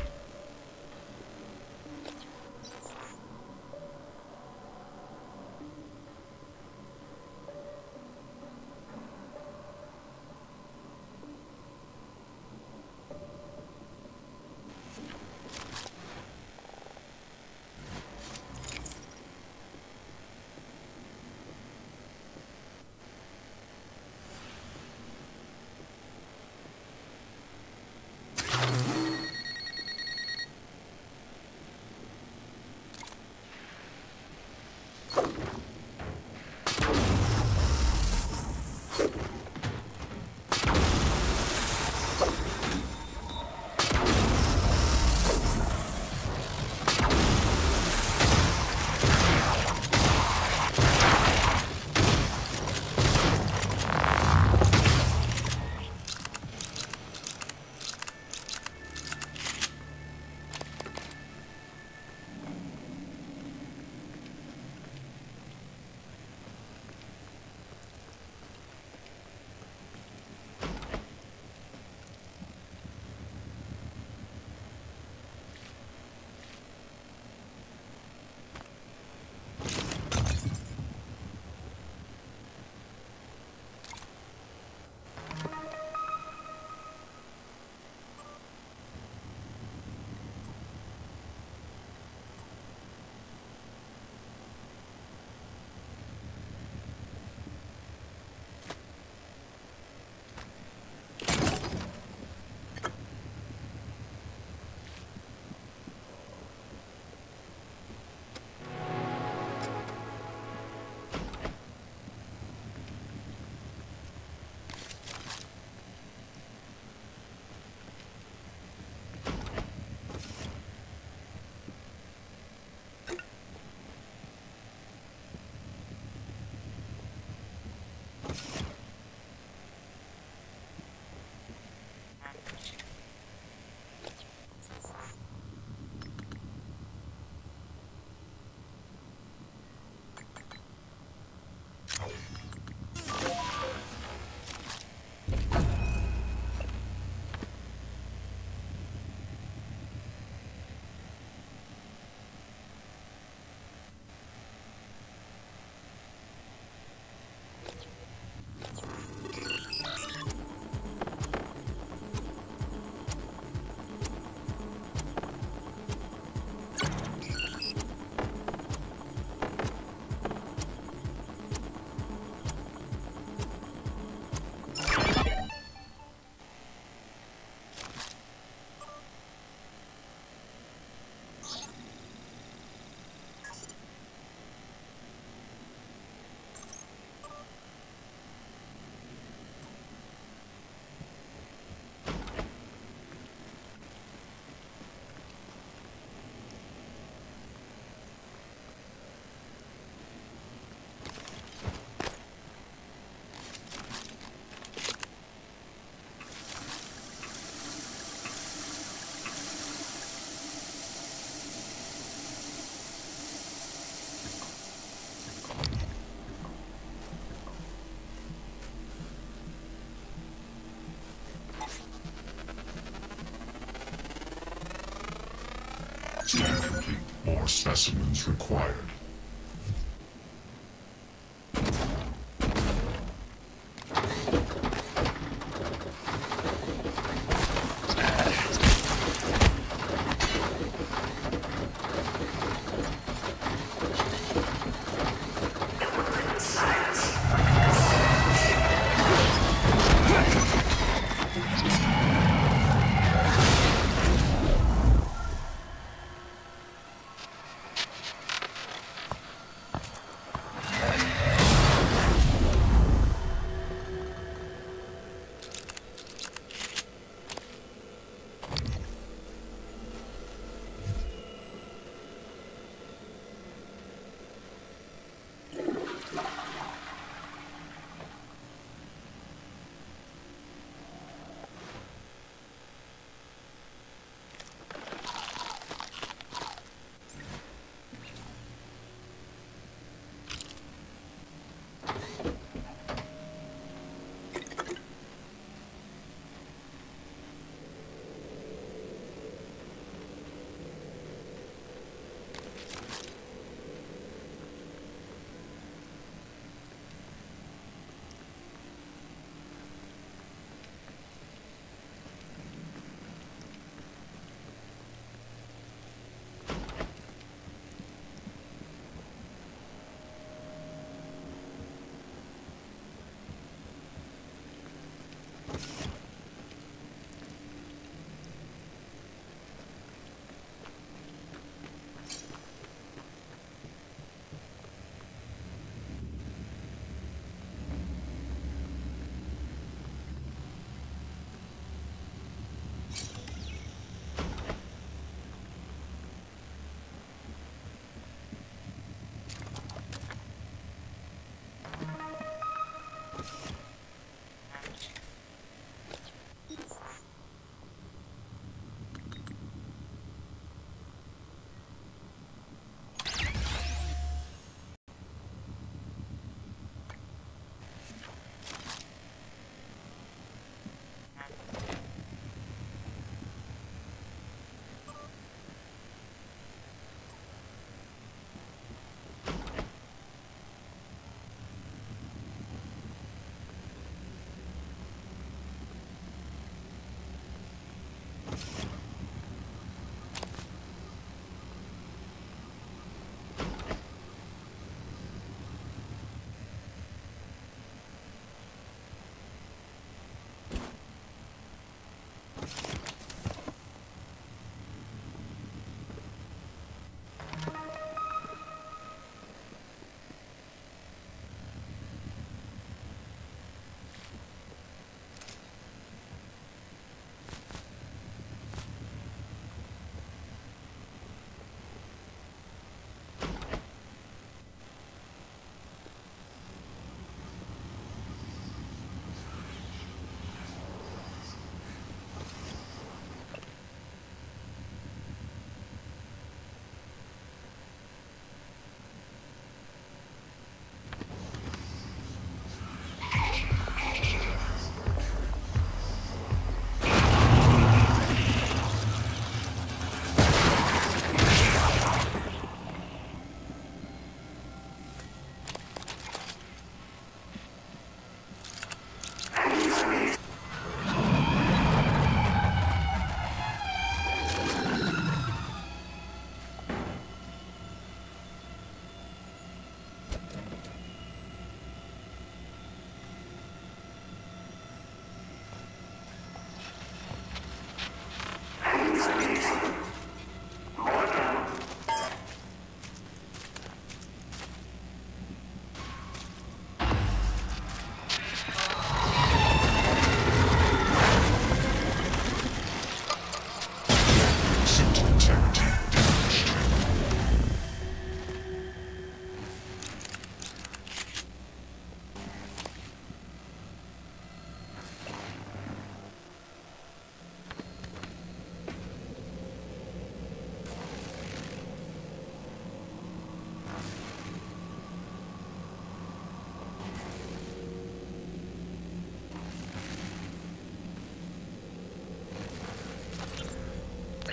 Scan complete. More specimens required.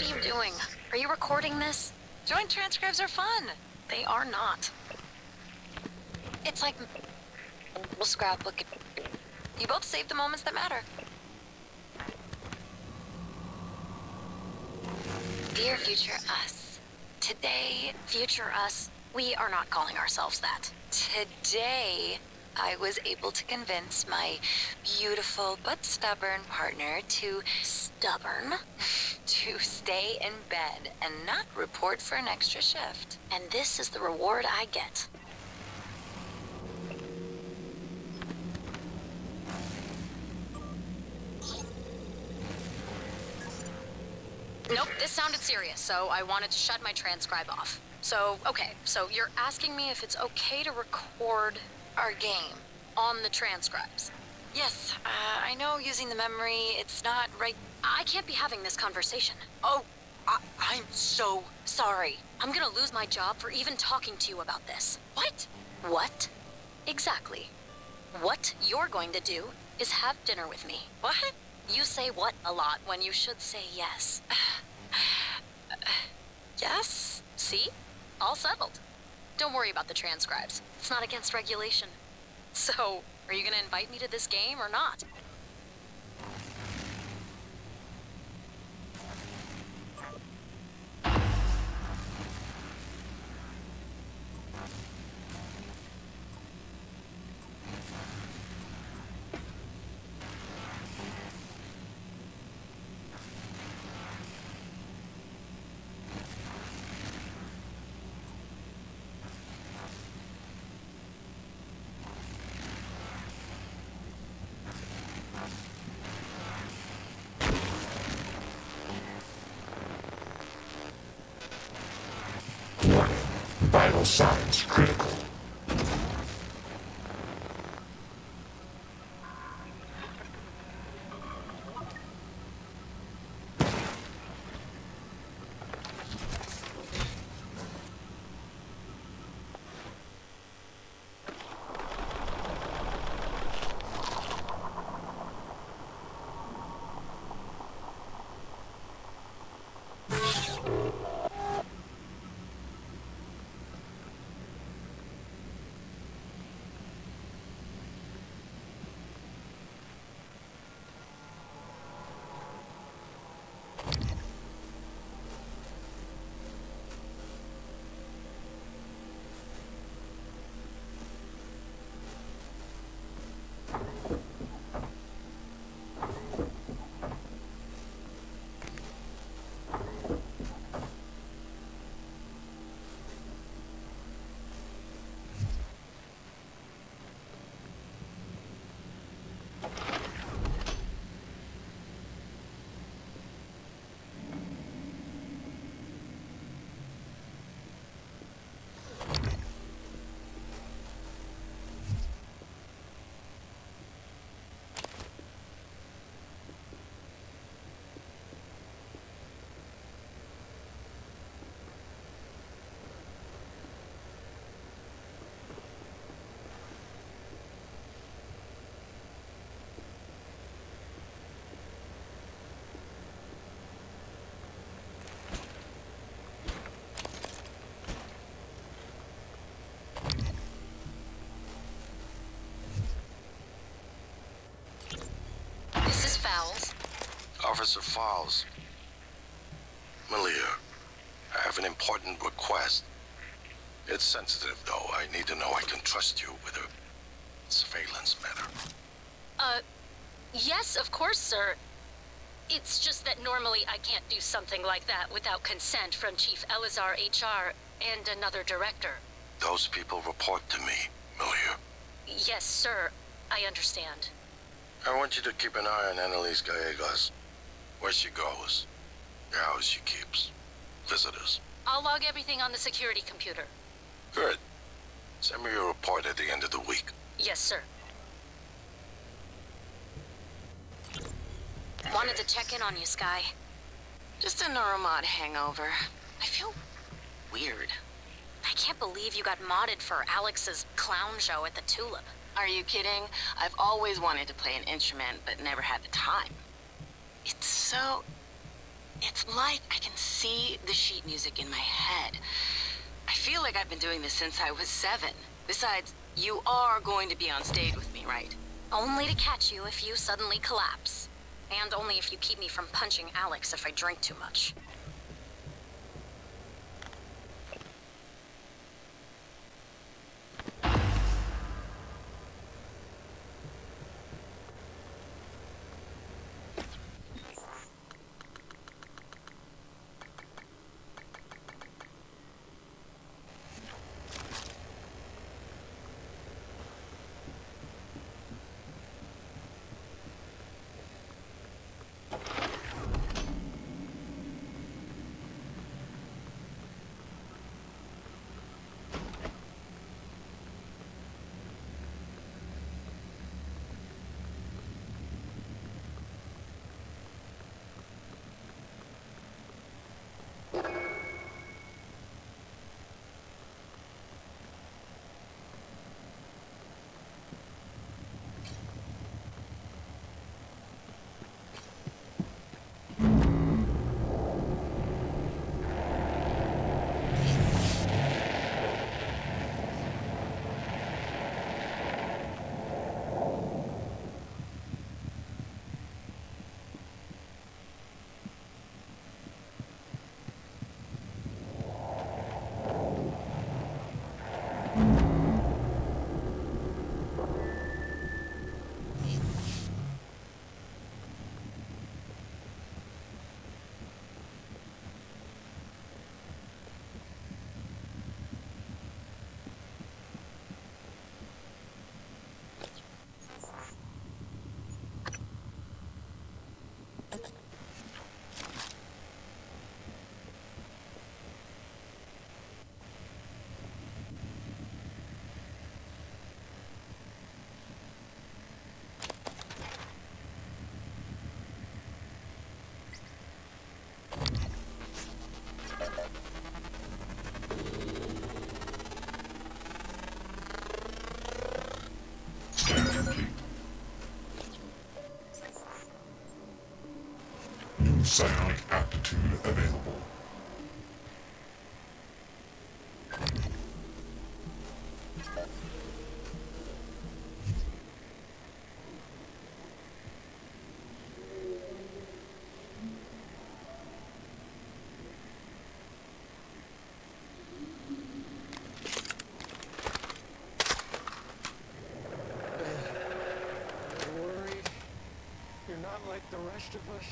are you doing? Are you recording this? Joint transcripts are fun. They are not. It's like... We'll scrapbook it. You both save the moments that matter. Dear future us. Today, future us, we are not calling ourselves that. Today, I was able to convince my beautiful but stubborn partner to stay in bed and not report for an extra shift. And this is the reward I get. Nope, this sounded serious, so I wanted to shut my transcribe off. So, okay, so you're asking me if it's okay to record our game on the transcribes. Yes, I know using the memory, it's not right. I can't be having this conversation. Oh, I'm so sorry. I'm gonna lose my job for even talking to you about this. What? What? Exactly. What you're going to do is have dinner with me. What? You say what a lot when you should say yes. Yes? See? All settled. Don't worry about the transcribes. It's not against regulation. So, are you gonna invite me to this game or not? Vital signs critical. Fowles. Officer Fowles. Malia, I have an important request. It's sensitive, though. I need to know I can trust you with a surveillance matter. Yes, of course, sir. It's just that normally I can't do something like that without consent from Chief Elazar HR and another director. Those people report to me, Malia. Yes, sir. I understand. I want you to keep an eye on Annalise Gallegos. Where she goes, the house she keeps, visitors. I'll log everything on the security computer. Good. Send me a report at the end of the week. Yes, sir. Wanted to check in on you, Sky. Just a Neuromod hangover. I feel weird. I can't believe you got modded for Alex's clown show at the Tulip. Are you kidding? I've always wanted to play an instrument, but never had the time. It's so... It's like I can see the sheet music in my head. I feel like I've been doing this since I was 7. Besides, you are going to be on stage with me, right? Only to catch you if you suddenly collapse. And only if you keep me from punching Alex if I drink too much. New psionic aptitude available. Like the rest of us.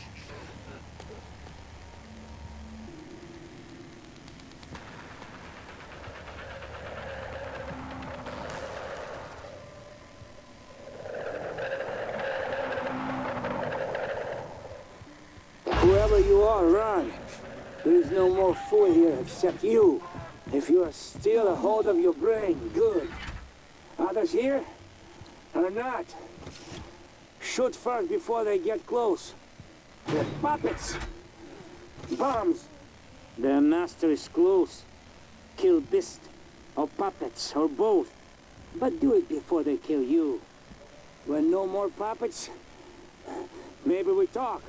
Whoever you are, run. There is no more fool here except you. If you are still a hold of your brain, good. Others here? Or not? Shoot first before they get close. They're puppets. Bombs. Their master is close. Kill beast, or puppets, or both. But do it before they kill you. When no more puppets, maybe we talk.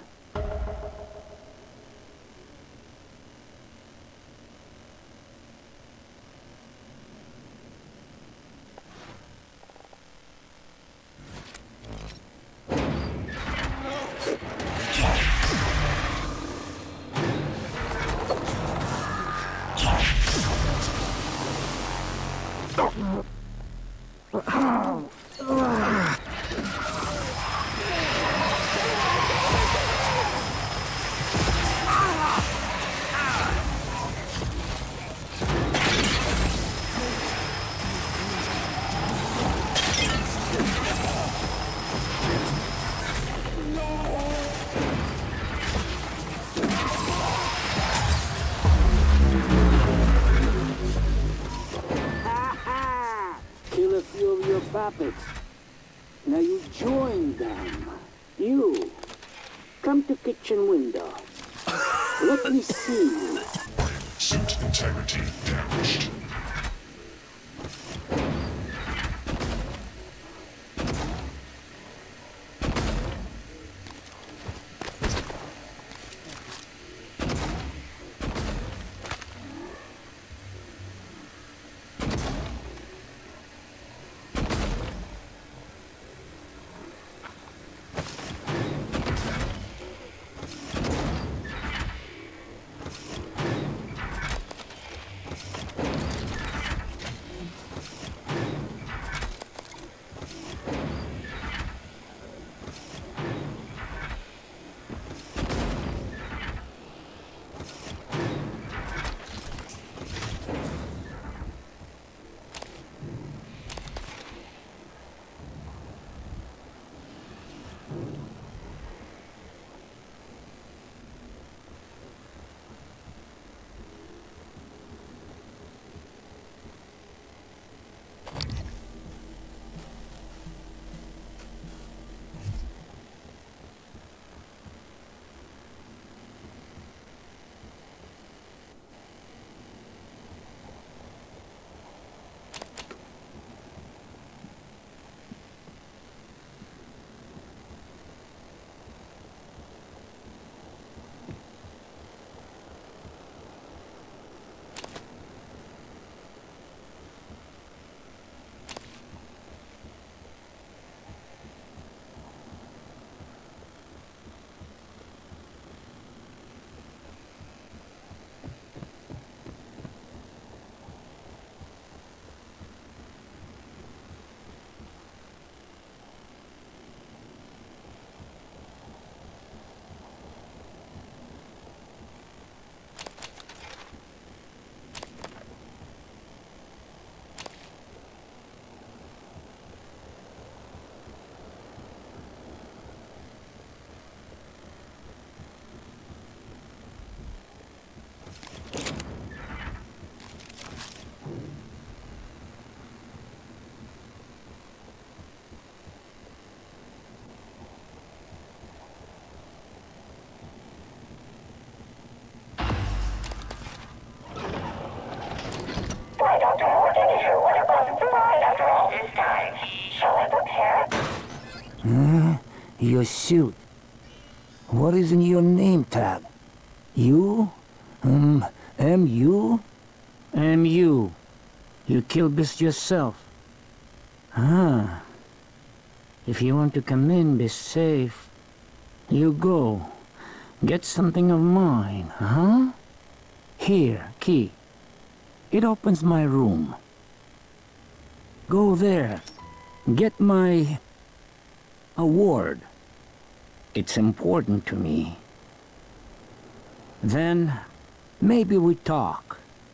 Puppets. Now you join them. You. Come to kitchen window. Let me see you. Suit integrity damaged. Your suit. What is in your name tag? You? M.U.? M.U. You killed this yourself. Ah. If you want to come in, be safe. You go. Get something of mine, huh? Here, key. It opens my room. Go there. Get my award. It's important to me. Then, maybe we talk.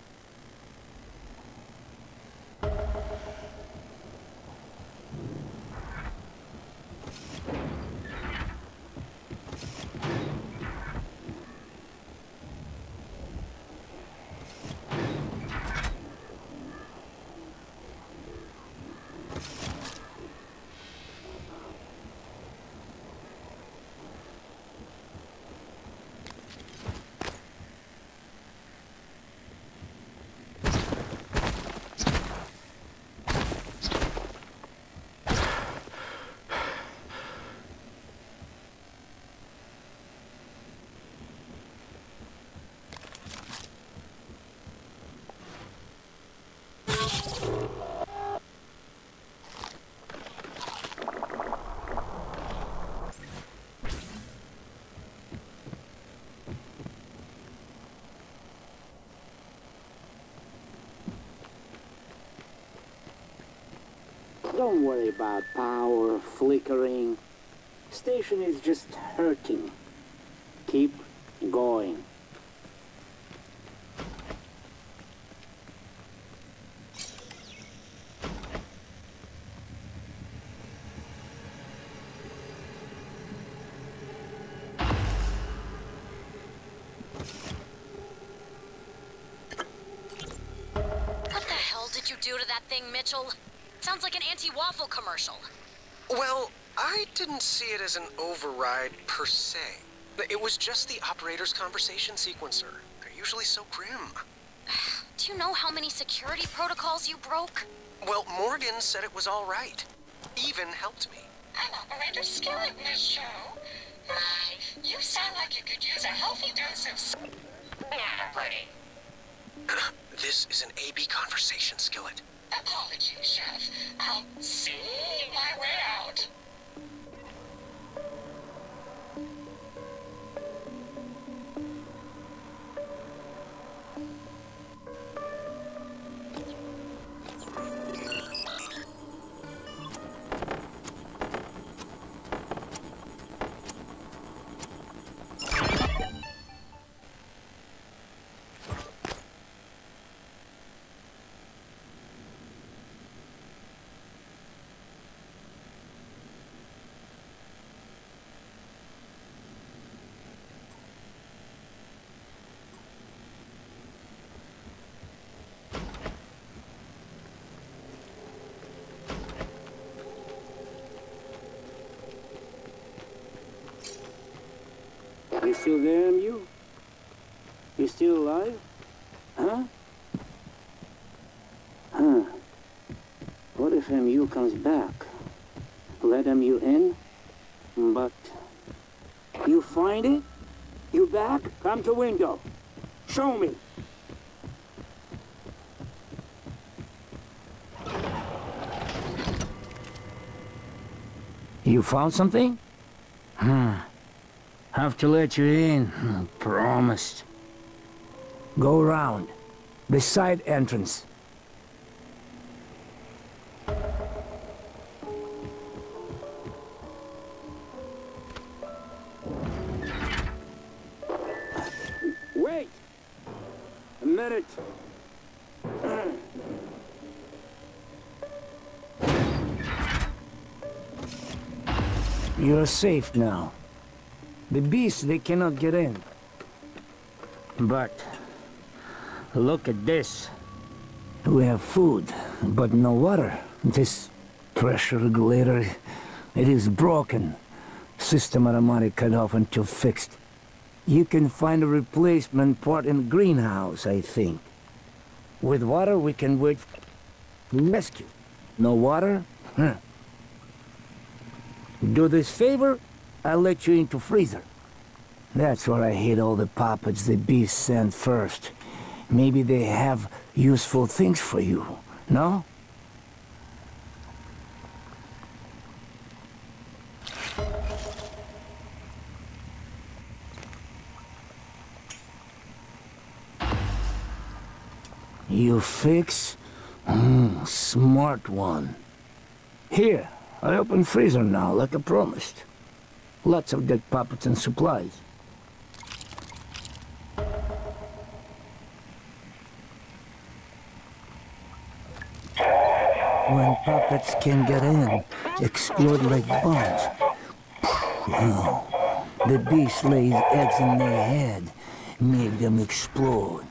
Don't worry about power flickering. Station is just hurting. Keep going. What the hell did you do to that thing, Mitchell? Sounds like an anti-waffle commercial. Well, I didn't see it as an override per se. It was just the operator's conversation sequencer. They're usually so grim. Do you know how many security protocols you broke? Well, Morgan said it was all right. Even helped me. I'm Operator Skillet in this show. My, you sound like you could use a healthy dose of... Yeah, buddy. This is an AB conversation, Skillet. Apologies, Chef. I'll see my way out. You still there, M.U.? You still alive? Huh? Huh. What if M.U. comes back? Let M.U. in? But... You find it? You back? Come to window. Show me. You found something? Have to let you in. Promised. Go around. The side entrance. Wait! A minute. You're safe now. The beasts, they cannot get in. But look at this. We have food, but no water. This pressure regulator, it is broken. System automatic cut off until fixed. You can find a replacement part in the greenhouse, I think. With water, we can wait for rescue. No water? Huh. Do this favor, I'll let you into freezer. That's where I hid all the puppets the beast sent first. Maybe they have useful things for you, no? You fix? Smart one. Here, I open freezer now, like I promised. Lots of dead puppets and supplies. When puppets can get in, explode like bombs. The beast lays eggs in their head, make them explode.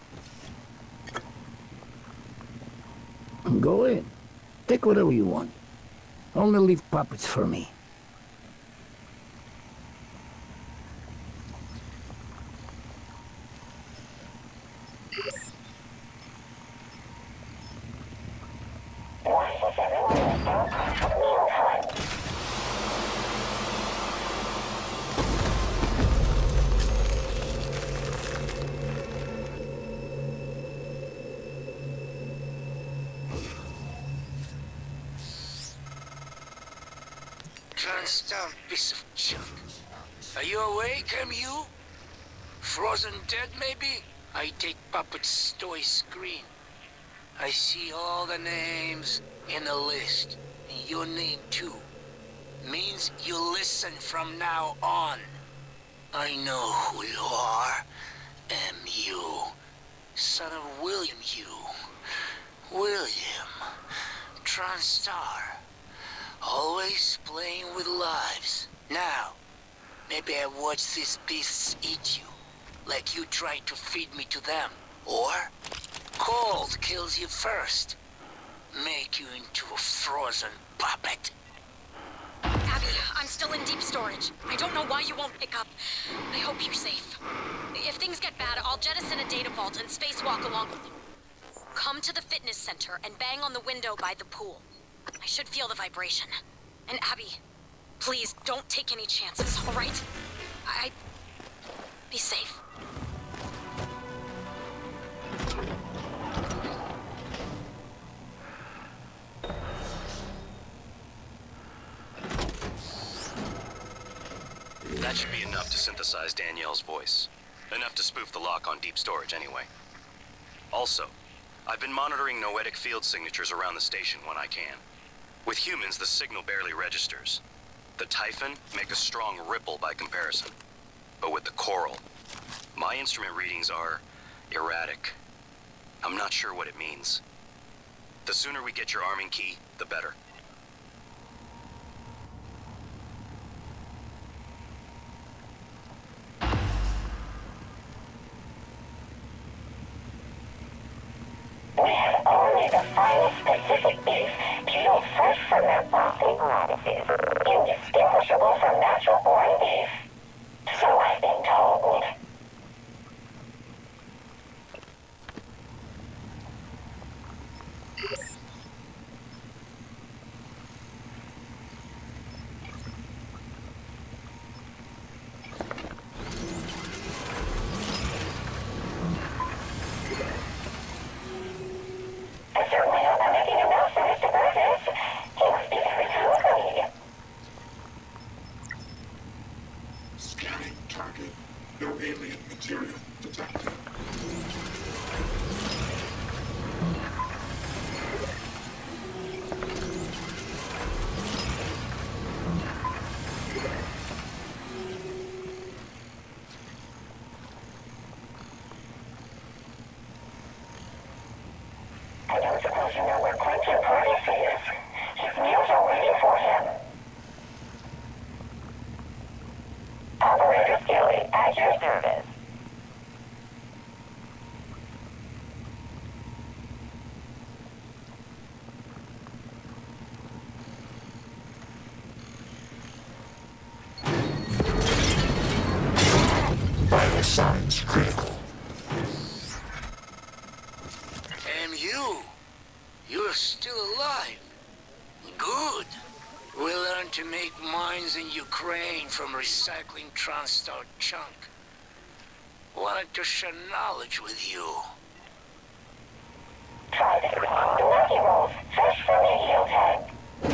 Go in. Take whatever you want. Only leave puppets for me. Transdown piece of junk. Are you awake, MU? Frozen dead, maybe? I take puppet's toy screen. I see all the names in the list. And your name, too. Means you listen from now on. I know who you are. MU. Son of William U. William. TranStar. Always playing with lives. Now, maybe I watch these beasts eat you, like you tried to feed me to them. Or, cold kills you first. Make you into a frozen puppet. Abby, I'm still in deep storage. I don't know why you won't pick up. I hope you're safe. If things get bad, I'll jettison a data vault and spacewalk along with you. Come to the fitness center and bang on the window by the pool. I should feel the vibration. And Abby, please don't take any chances, all right? Be safe. That should be enough to synthesize Danielle's voice. Enough to spoof the lock on deep storage anyway. Also, I've been monitoring noetic field signatures around the station when I can. With humans, the signal barely registers. The Typhon make a strong ripple by comparison. But with the Coral, my instrument readings are erratic. I'm not sure what it means. The sooner we get your arming key, the better. We have only the finest specific beef, peeled fresh from their bossy lattices, indistinguishable from natural-born beef. So I've been told. I certainly hope I'm making enough for Mr. Burgess. He must be very hungry. Scanning target. No alien material detected. I don't suppose you know where Quentin Purvis is. His meals are waiting for him. Operator Gilly, at your service. Vital signs critical. You're still alive. Good. We learned to make mines in Ukraine from recycling TranStar junk. Wanted to share knowledge with you. Try to respond to lucky rolls. Search for radio tag.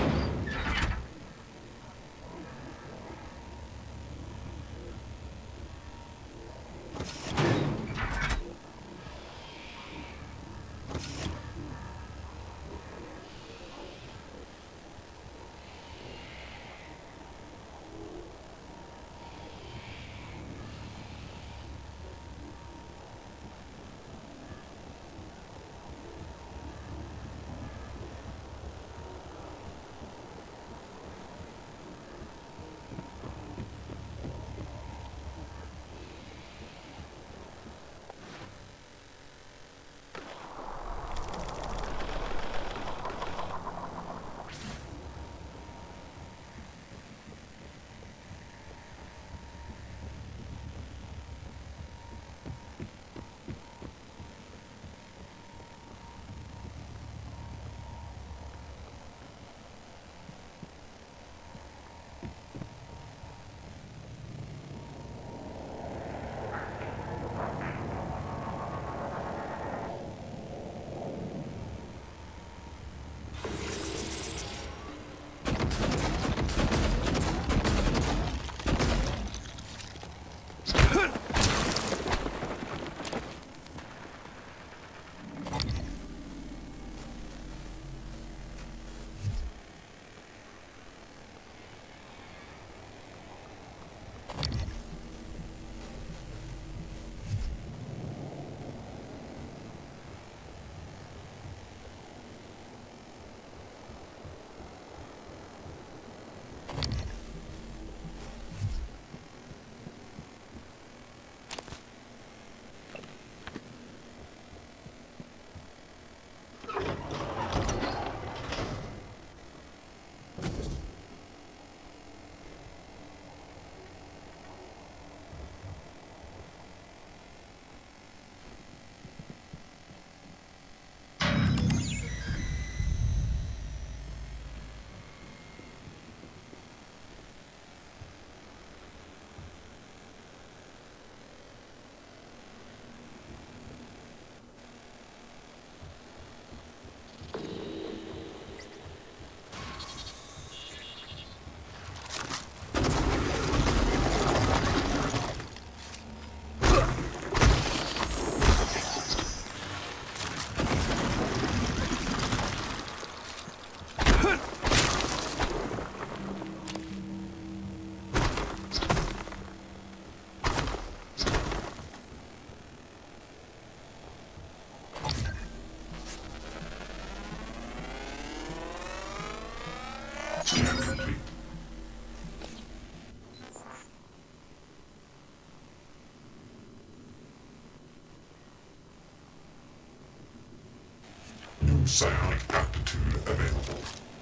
Psionic aptitude available.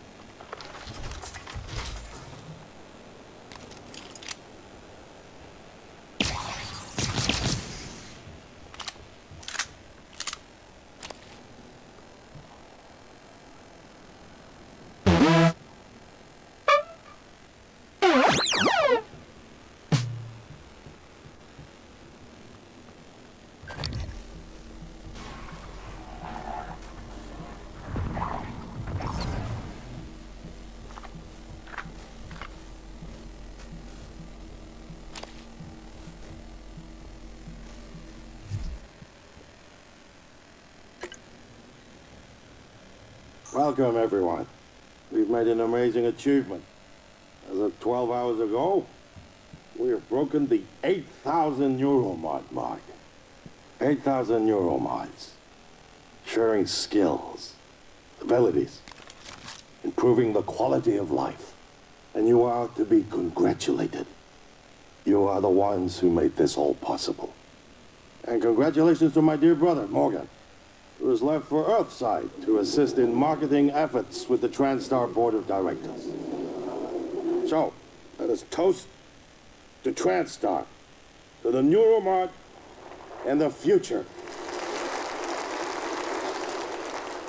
Welcome, everyone. We've made an amazing achievement. As of 12 hours ago, we have broken the 8,000 Euromod mark. 8,000 Euromods. Sharing skills, abilities, improving the quality of life. And you are to be congratulated. You are the ones who made this all possible. And congratulations to my dear brother, Morgan, who is left for Earthside to assist in marketing efforts with the TranStar Board of Directors. So, let us toast to TranStar, to the Neuromart, and the future.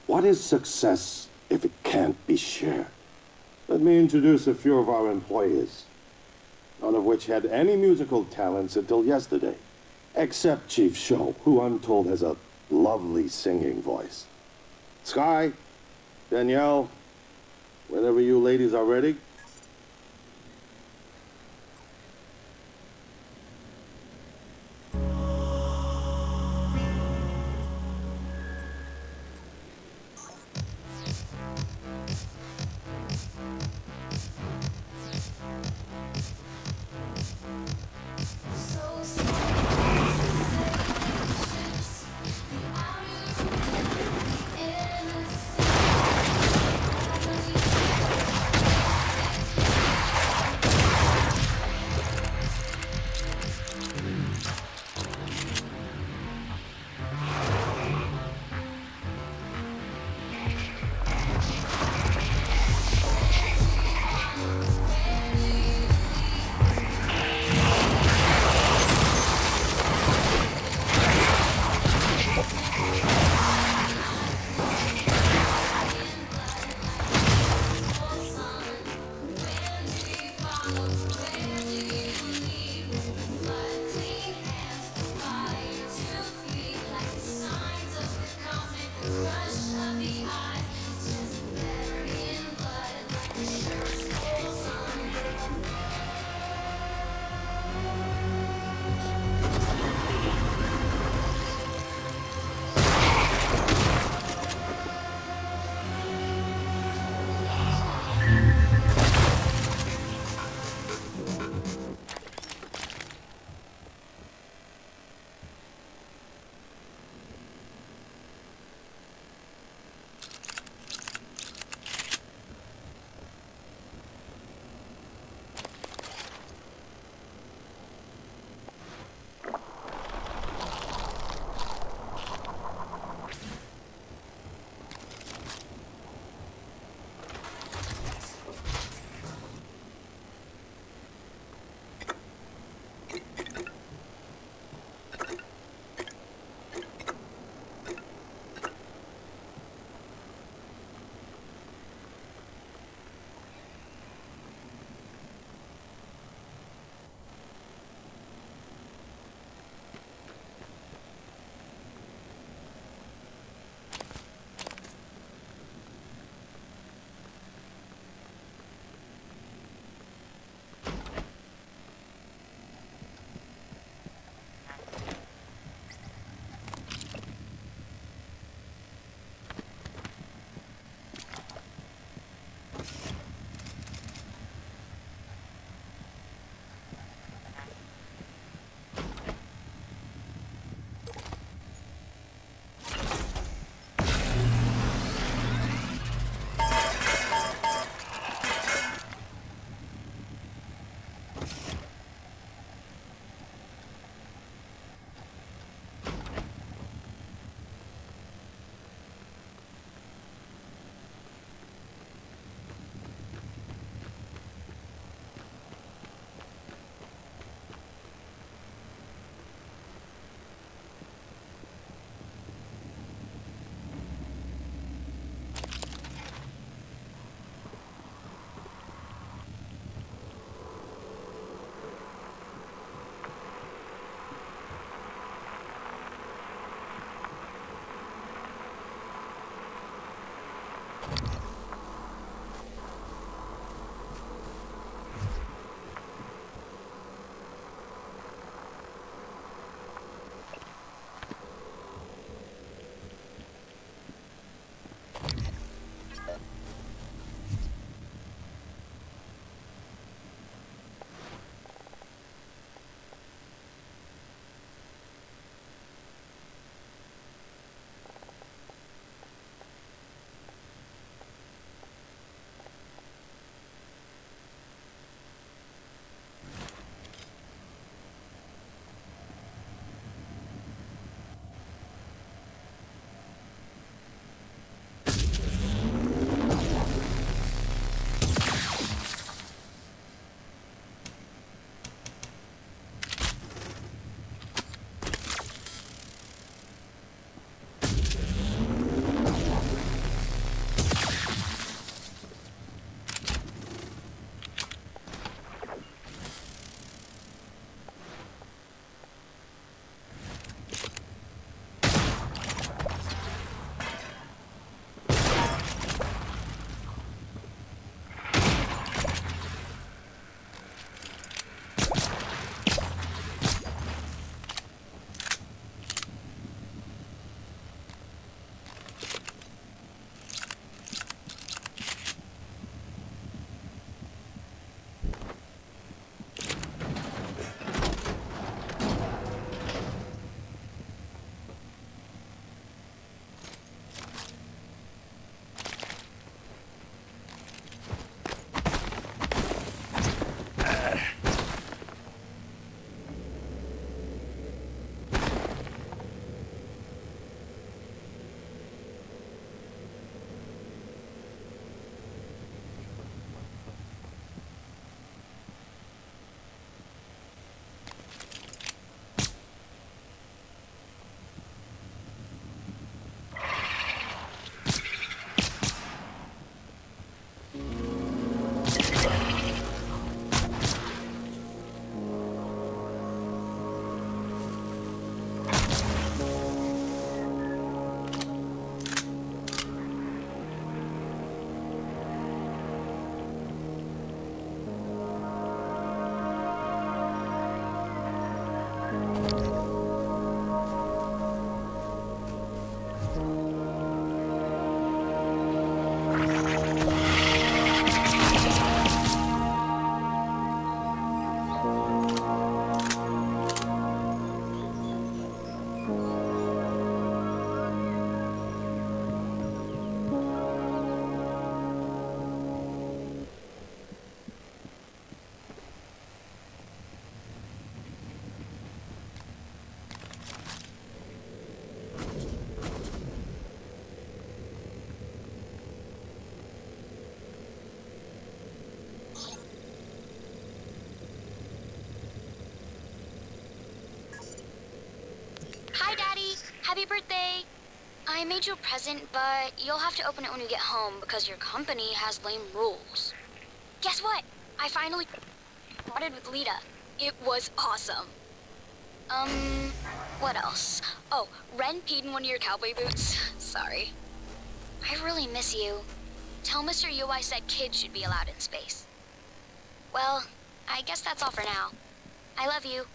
What is success if it can't be shared? Let me introduce a few of our employees, none of which had any musical talents until yesterday, except Chief Show, who I'm told has a lovely singing voice. Sky, Danielle, whenever you ladies are ready. Hi, Daddy. Happy birthday. I made you a present, but you'll have to open it when you get home because your company has lame rules. Guess what? I finally parted with Lita. It was awesome. What else? Oh, Ren peed in one of your cowboy boots. Sorry. I really miss you. Tell Mr. Yu I said kids should be allowed in space. Well, I guess that's all for now. I love you.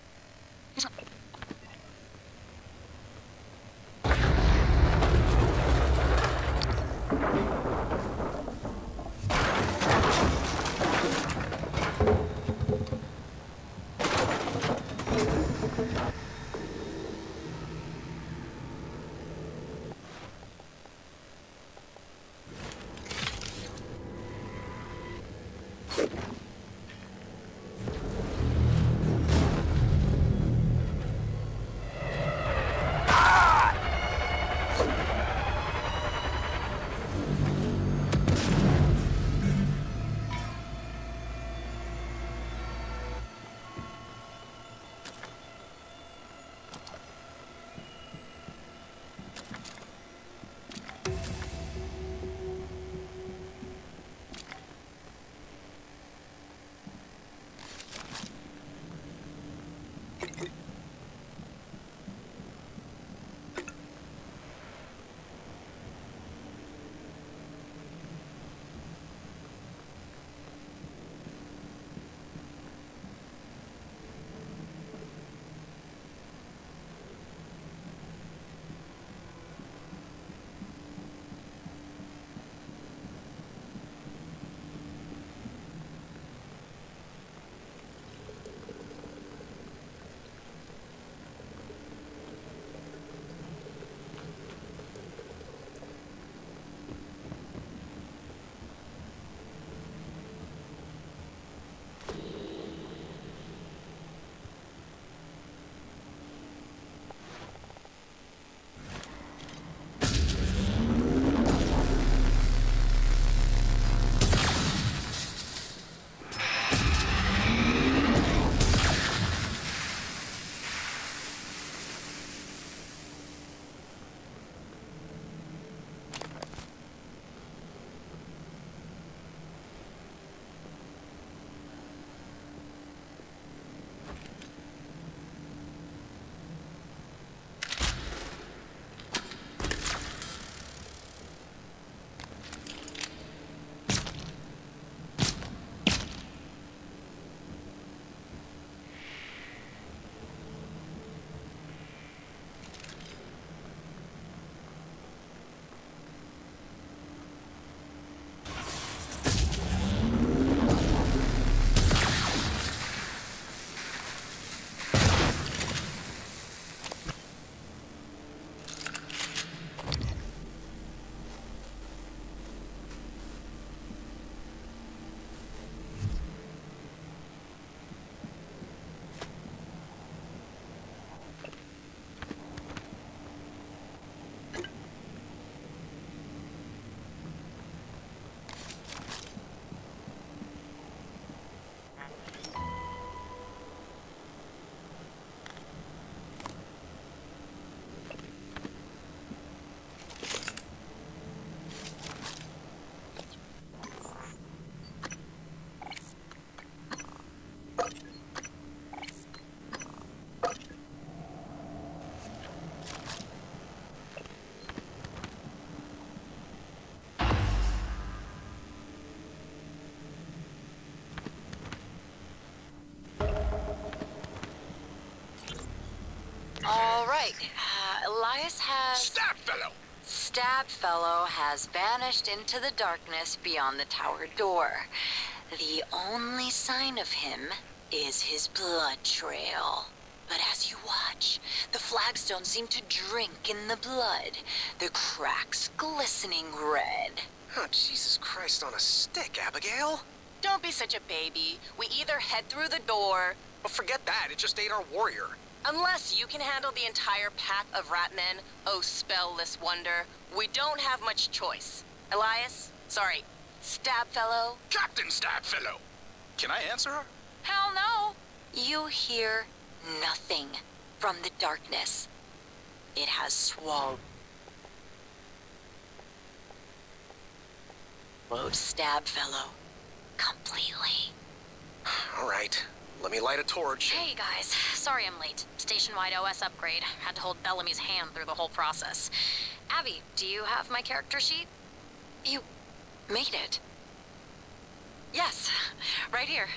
Elias has... Stabfellow has vanished into the darkness beyond the tower door. The only sign of him is his blood trail. But as you watch, the flagstones seem to drink in the blood, the cracks glistening red. Oh, Jesus Christ on a stick, Abigail. Don't be such a baby. We either head through the door... Well, forget that. It just ate our warrior. Unless you can handle the entire pack of rat men, oh spellless wonder, we don't have much choice. Elias? Sorry, Stabfellow? Captain Stabfellow! Can I answer her? Hell no! You hear nothing from the darkness. It has swallowed Stabfellow completely. All right. Let me light a torch. Hey guys, sorry I'm late. Station-wide OS upgrade. Had to hold Bellamy's hand through the whole process. Abby, do you have my character sheet? You made it. Yes, right here.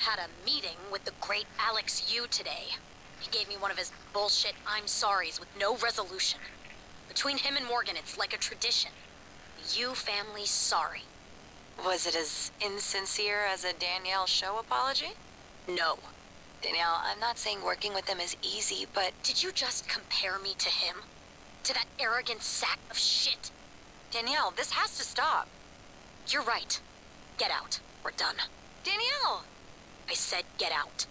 had a meeting with the great Alex Yu today. He gave me one of his bullshit I'm sorries with no resolution. Between him and Morgan, it's like a tradition. The Yu family's sorry. Was it as insincere as a Danielle Show apology? No. Danielle, I'm not saying working with him is easy, but... Did you just compare me to him? To that arrogant sack of shit? Danielle, this has to stop. You're right. Get out. We're done. Danielle! I said get out.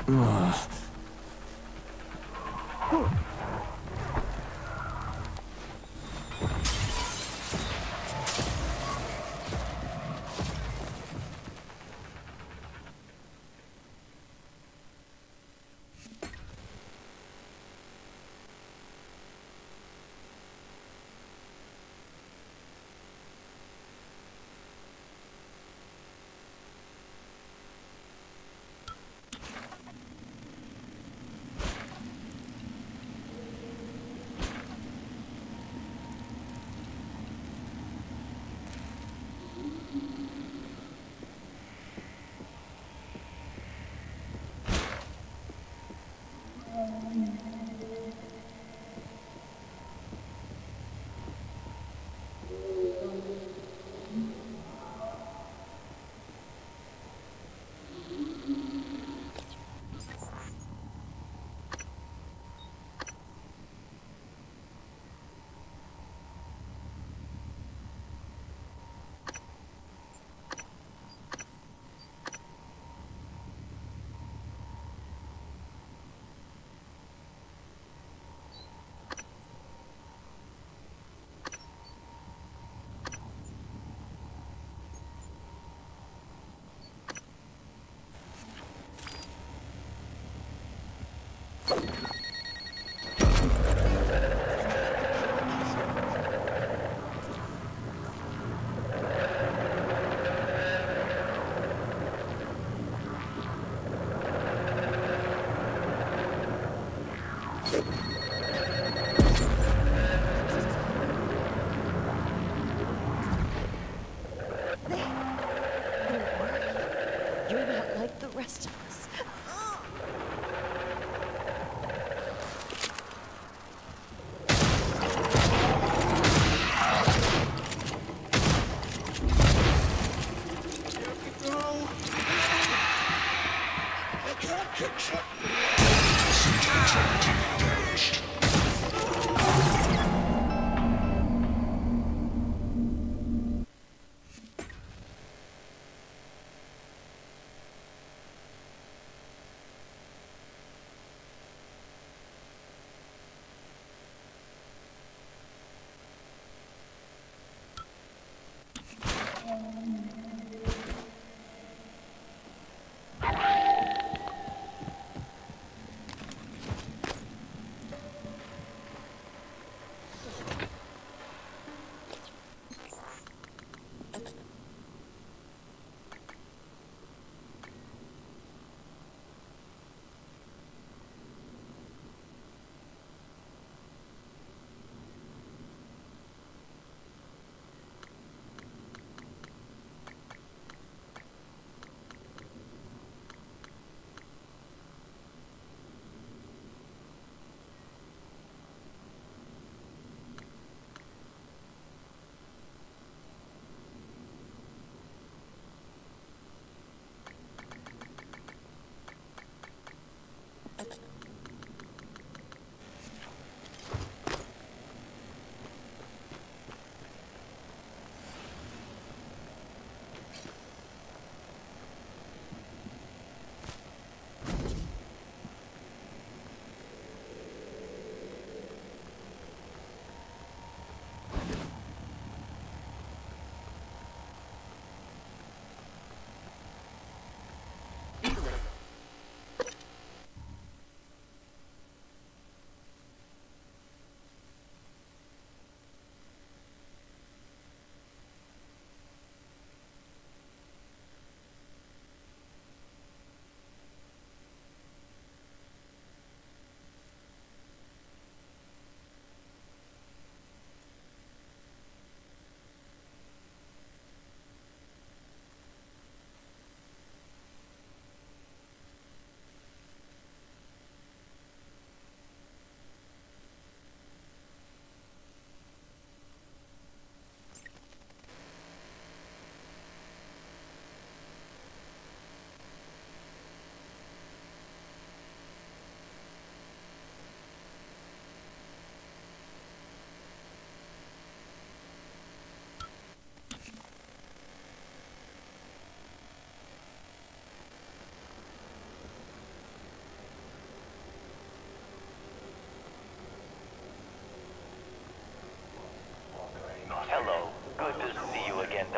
You're not like the rest of us.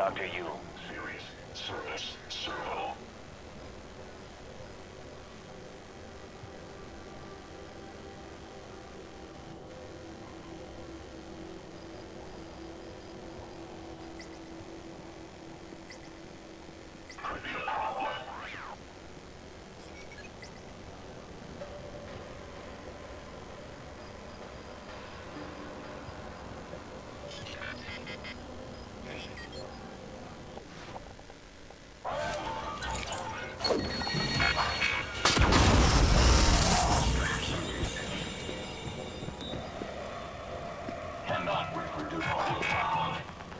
Dr. Yu. Series, service, servo. Cannot reproduce audio.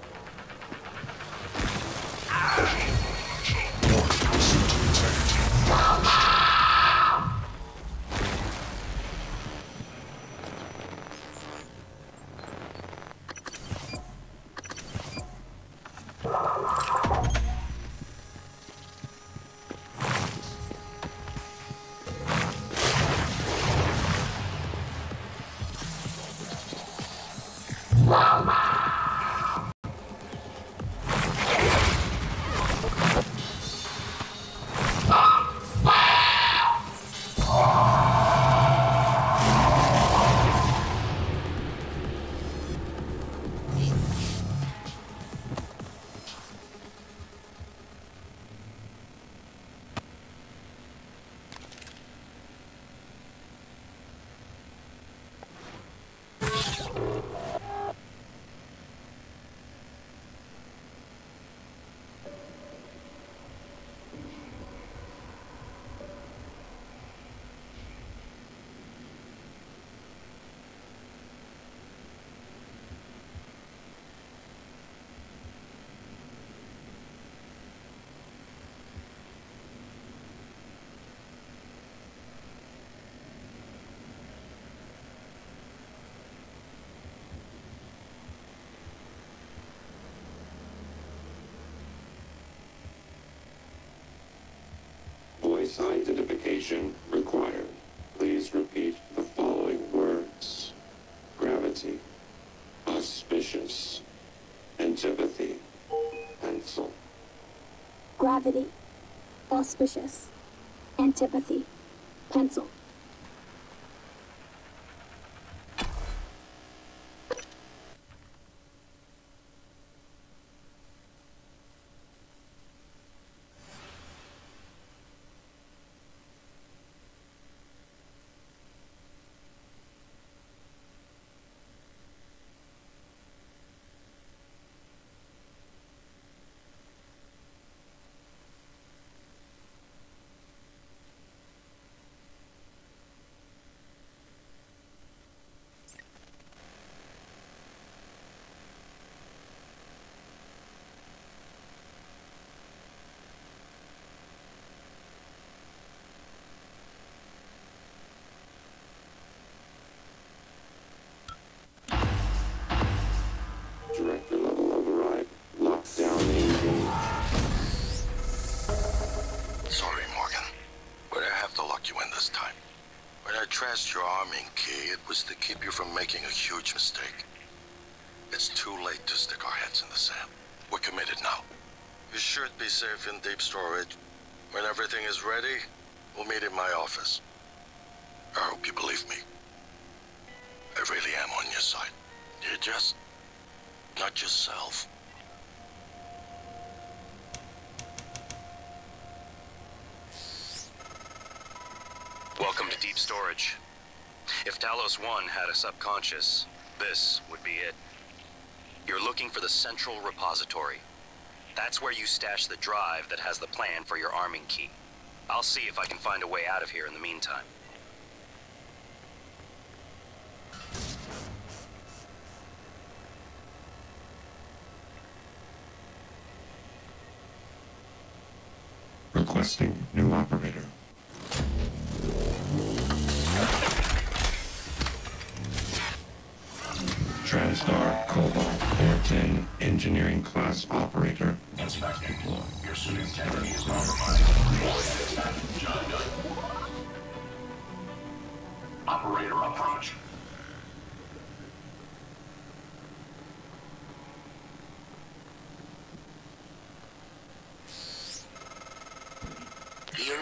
Voice identification required. Please repeat the following words. Gravity. Auspicious. Antipathy. Pencil. Gravity. Auspicious. Antipathy. Pencil. Director level override. Lockdown engaged. Sorry, Morgan, but I have to lock you in this time. When I trashed your arming key, it was to keep you from making a huge mistake. It's too late to stick our heads in the sand. We're committed now. You should be safe in deep storage. When everything is ready, we'll meet in my office. I hope you believe me. I really am on your side. You're just not yourself. Welcome to Deep Storage. If Talos 1 had a subconscious, this would be it. You're looking for the central repository. That's where you stash the drive that has the plan for your arming key. I'll see if I can find a way out of here in the meantime. Requesting new operator. TranStar Cobalt 410 Engineering Class Operator. Inspecting. Your suit integrity is compromised. Job done. Operator approach.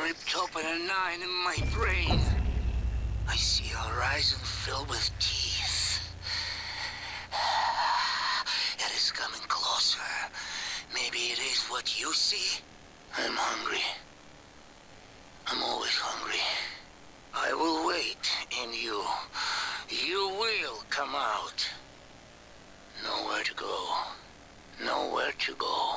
ripped open a 9 in my brain. I see a horizon filled with teeth. It is coming closer. Maybe it is what you see. I'm hungry. I'm always hungry. I will wait, and you will come out. Nowhere to go. Nowhere to go.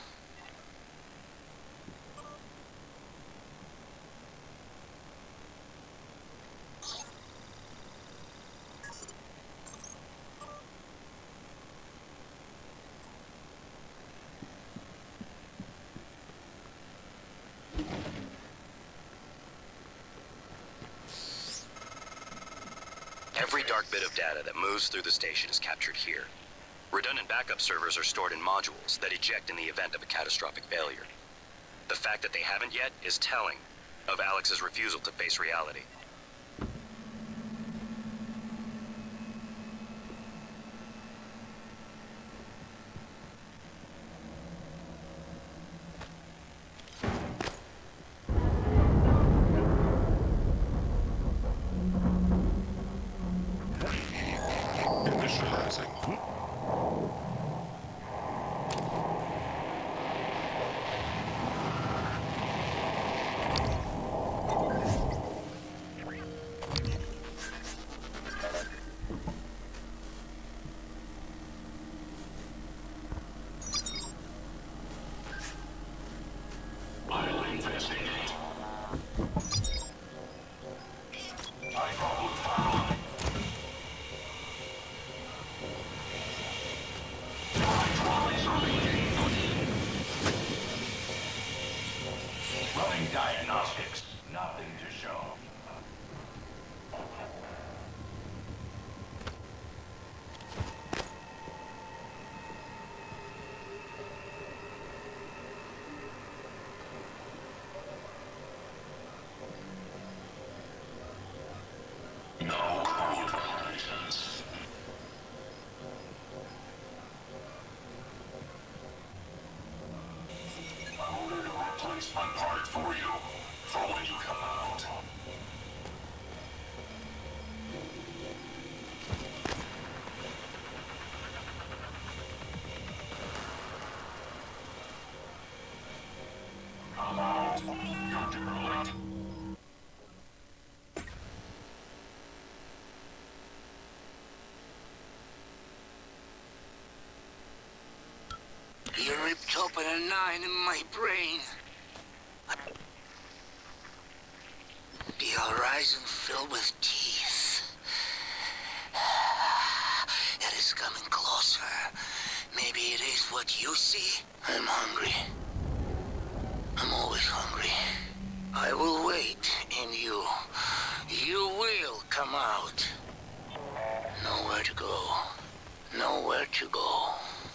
Every dark bit of data that moves through the station is captured here. Redundant backup servers are stored in modules that eject in the event of a catastrophic failure. The fact that they haven't yet is telling of Alex's refusal to face reality. Running diagnostics. Nothing to show. No communications. I will need a replacement part for you, for when you come out. Come out. You're derelict. You ripped open a 9 in my brain. The horizon filled with teeth. It is coming closer. Maybe it is what you see. I'm hungry. I'm always hungry. I will wait, and you will come out. Nowhere to go. Nowhere to go.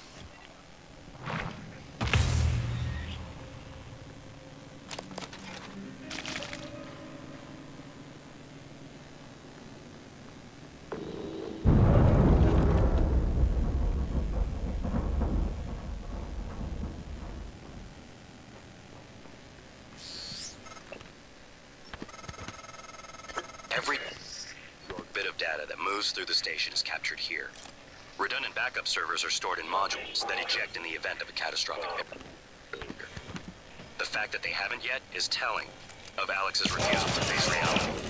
Every bit of data that moves through the station is captured here. Redundant backup servers are stored in modules that eject in the event of a catastrophic failure. The fact that they haven't yet is telling of Alex's refusal to face reality.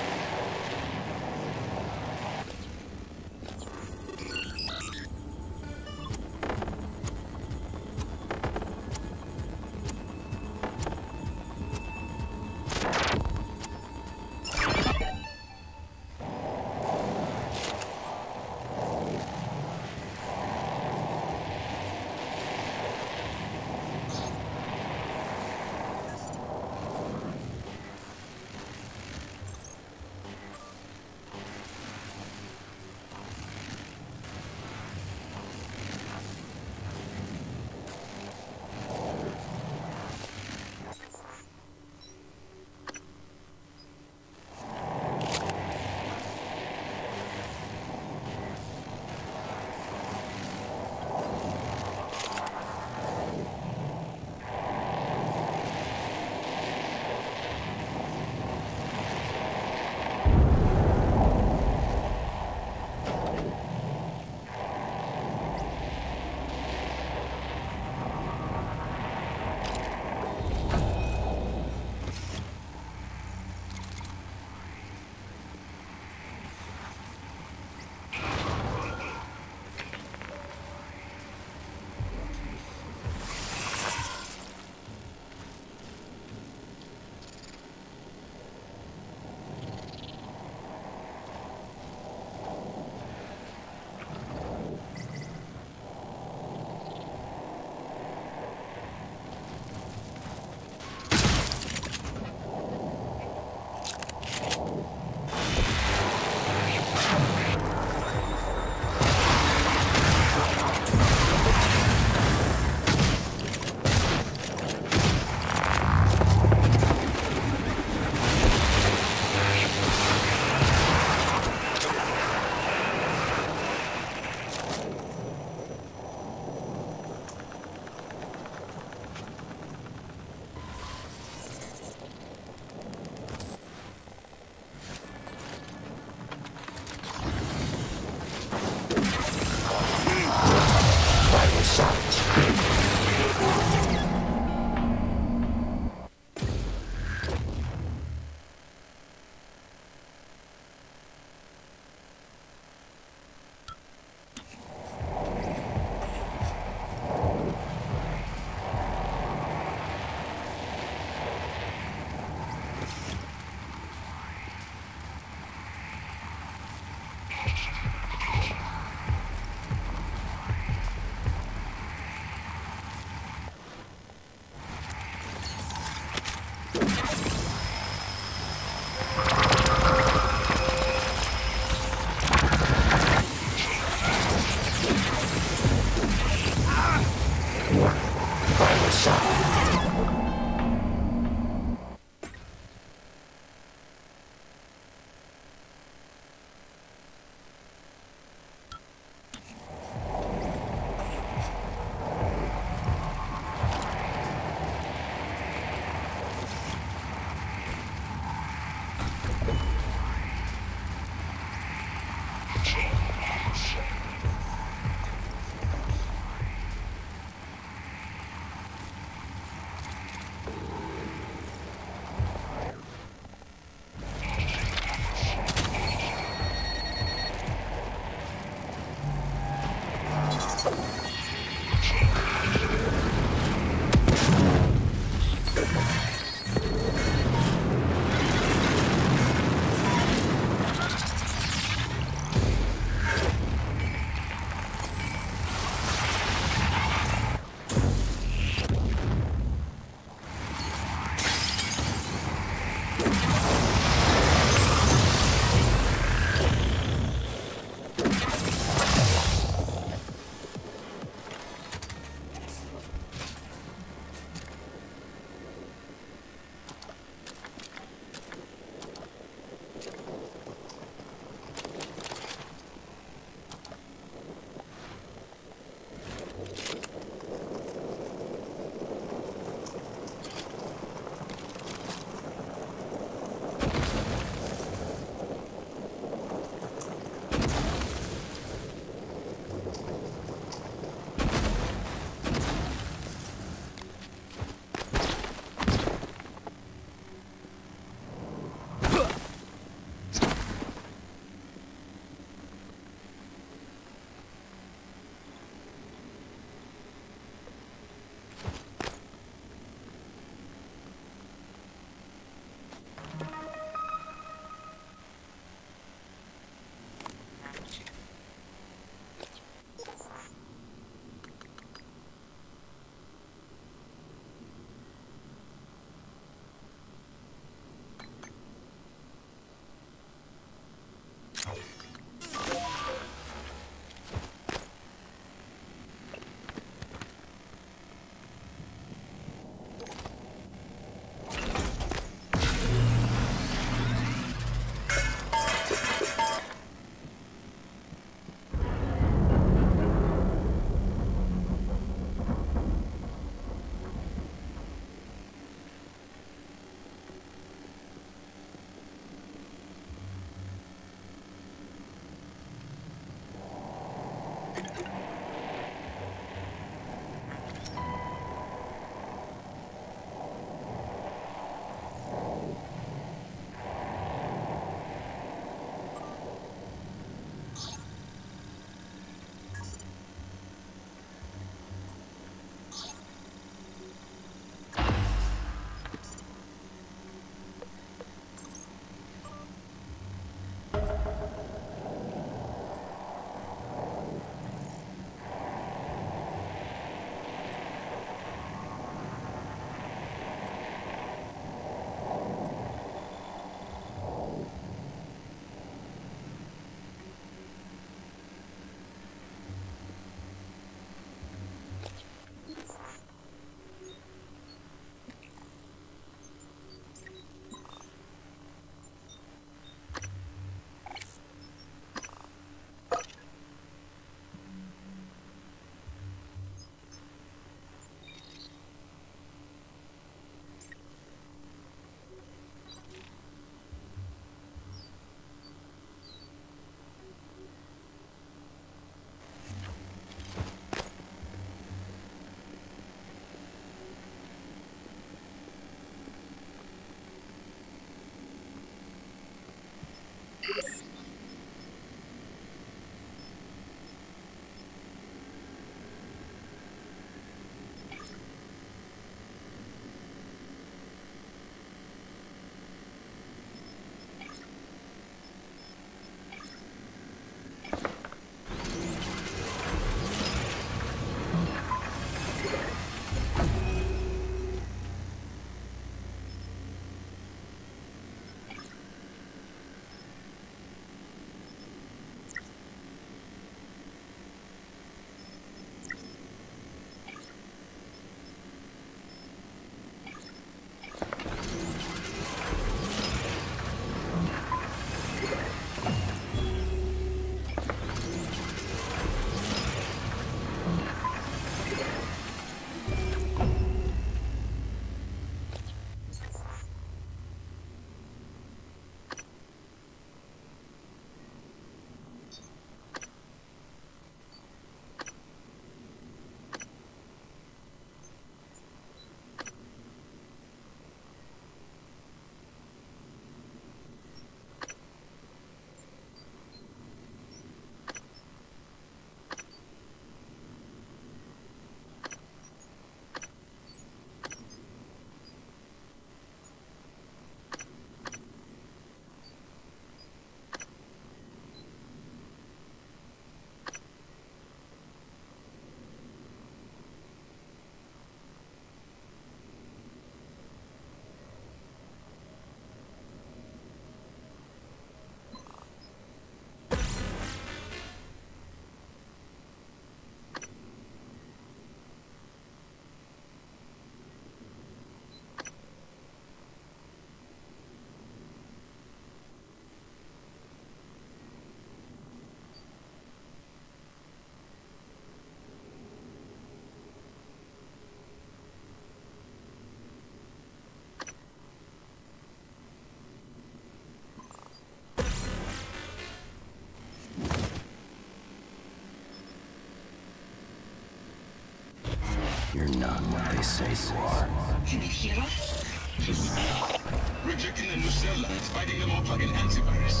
what they say you are. Can it hear us? Rejecting the new cell lines, fighting them off like an antivirus.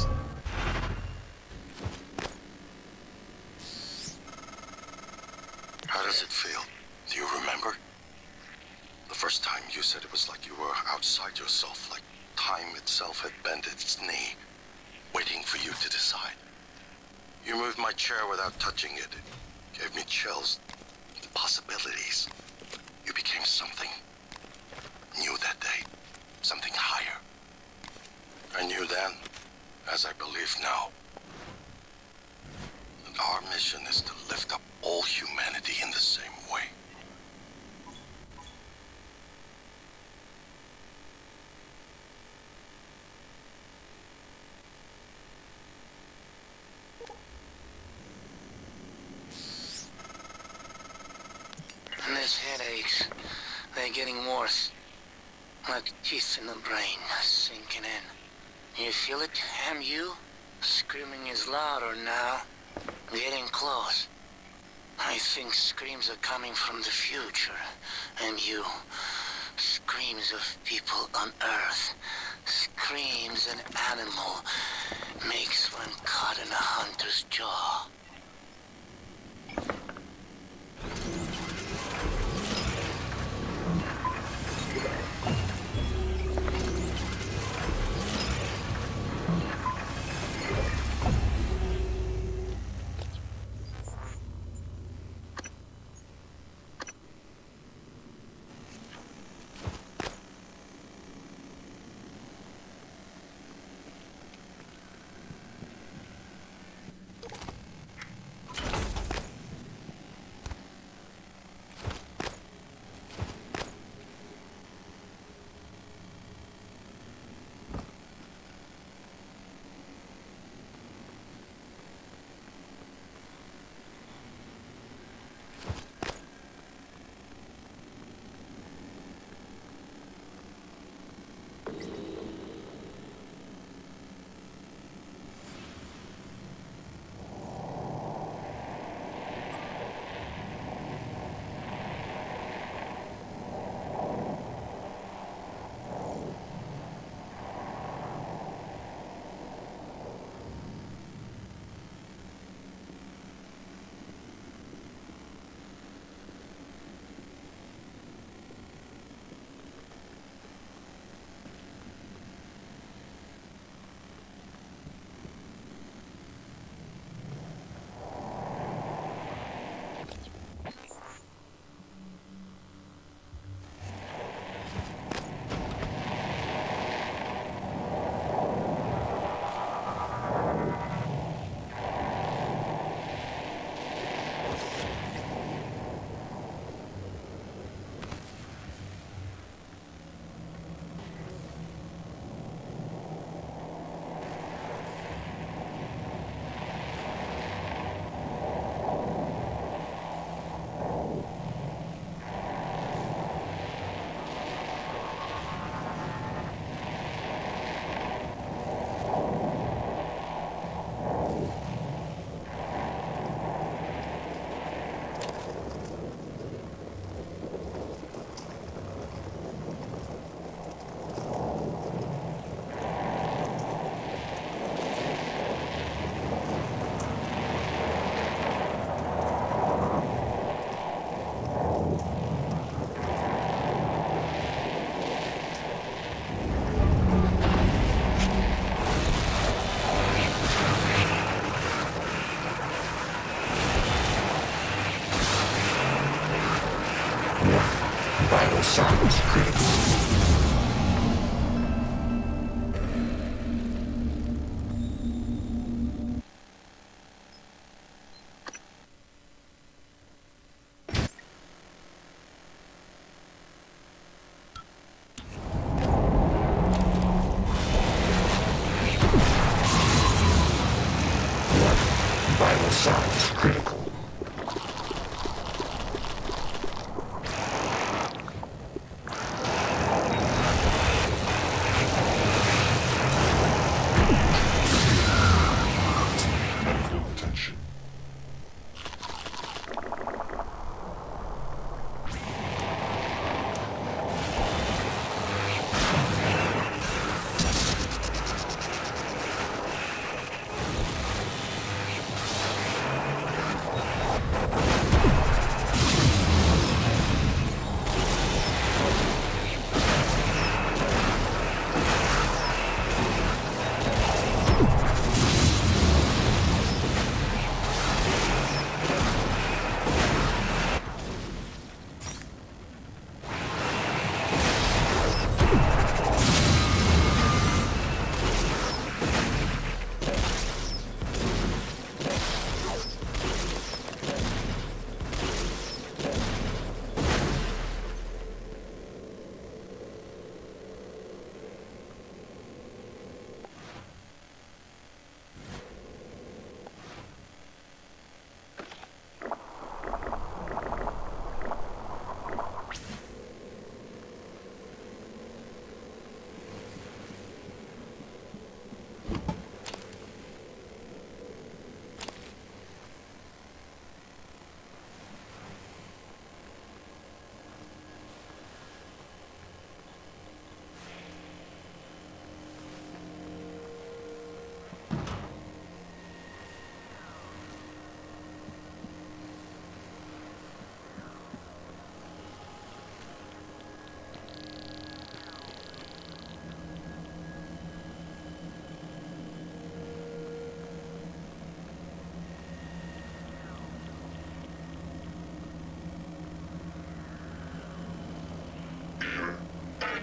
How does it feel? Do you remember? The first time you said it was like you were outside yourself, like time itself had bent its knee, waiting for you to decide. You moved my chair without touching it. It gave me chills. The possibilities. You became something new that day. Something higher. I knew then, as I believe now, that our mission is to lift up all humanity in the same way. And these headaches, they're getting worse. Like teeth in the brain, sinking in. You feel it, MU? Screaming is louder now. Getting close. I think screams are coming from the future. MU. Screams of people on Earth. Screams an animal makes when caught in a hunter's jaw.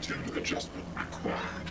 attitude adjustment required.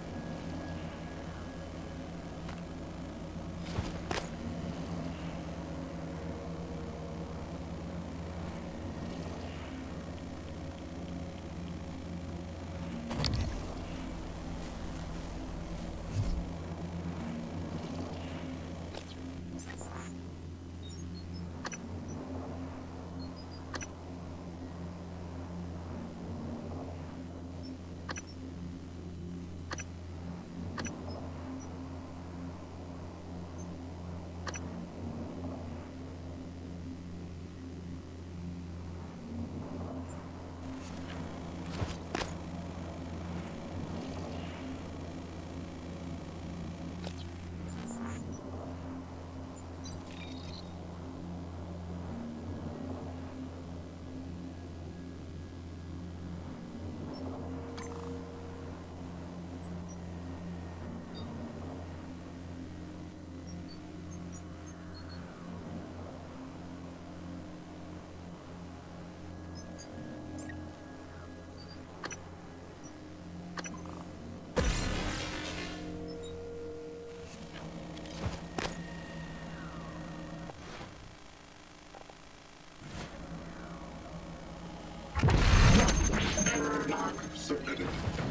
Submitted.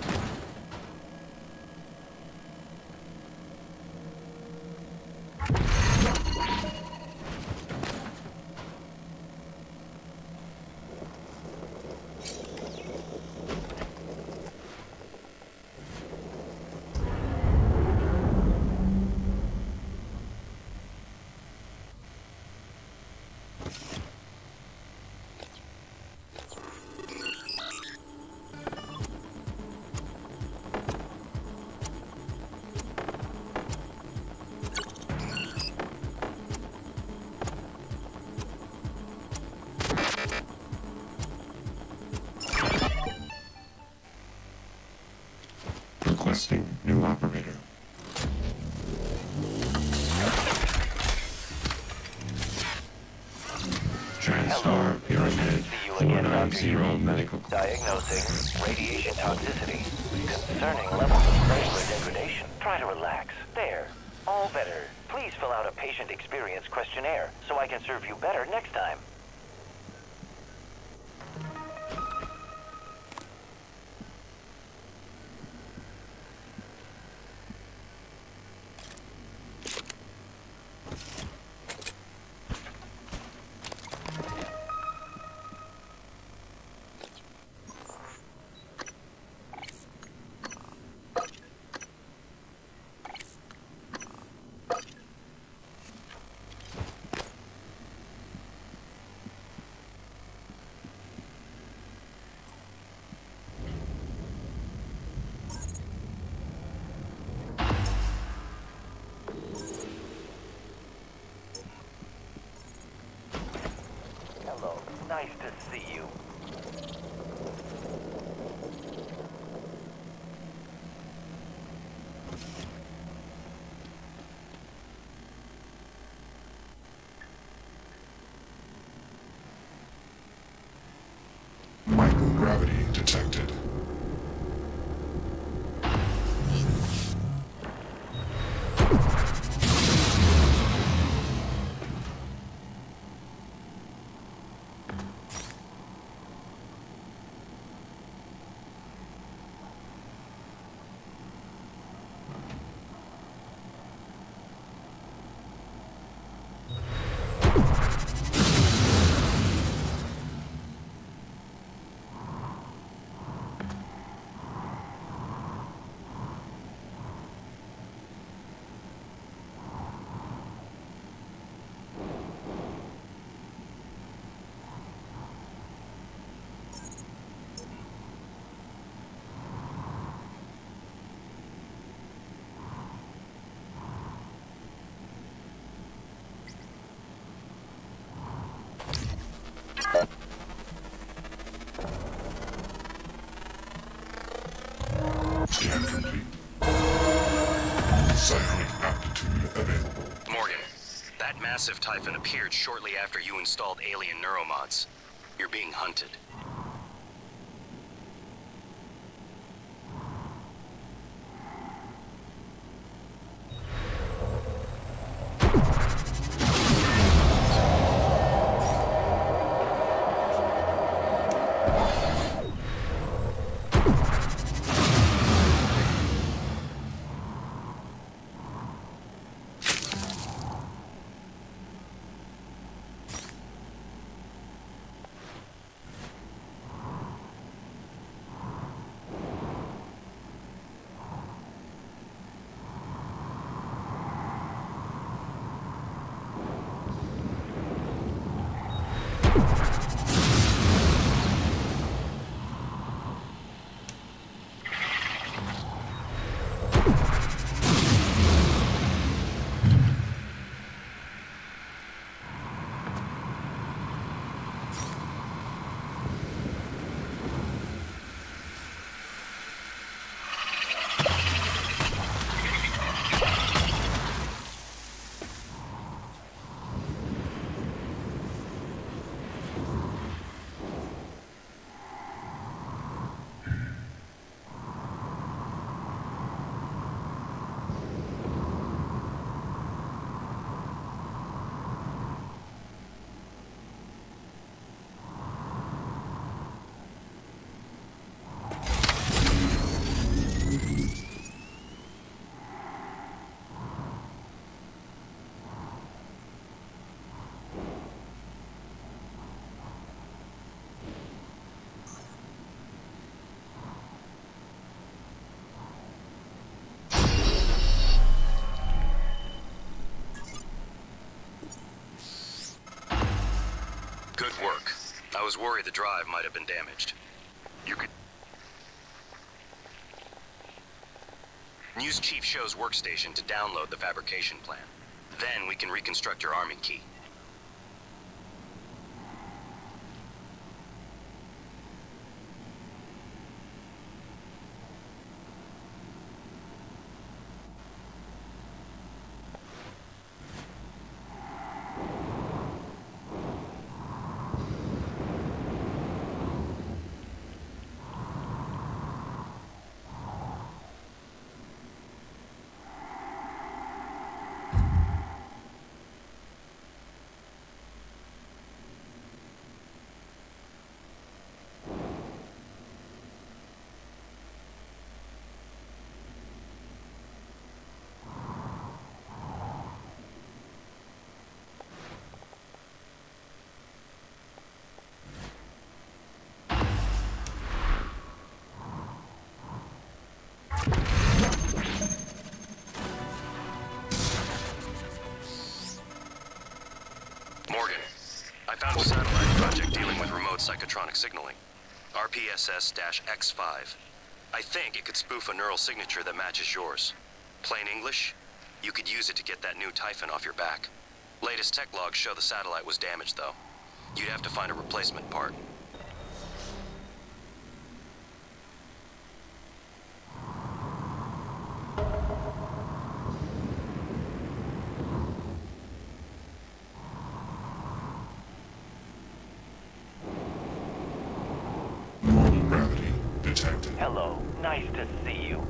Requesting new operator. TranStar Pyramid 490 Medical. Diagnosing radiation toxicity. Concerning levels of cellular degradation. Try to relax. There. All better. Please fill out a patient experience questionnaire so I can serve you better next time. Nice to see you. Microgravity detected. Scan complete. Psionic aptitude available. Morgan, that massive Typhon appeared shortly after you installed alien neuromods. You're being hunted. I was worried the drive might have been damaged. You could use Chief Show's workstation to download the fabrication plan. Then we can reconstruct your arming key. Morgan, I found a satellite project dealing with remote psychotronic signaling. RPSS-X5. I think it could spoof a neural signature that matches yours. Plain English, you could use it to get that new Typhon off your back. Latest tech logs show the satellite was damaged, though. You'd have to find a replacement part. Hello, nice to see you.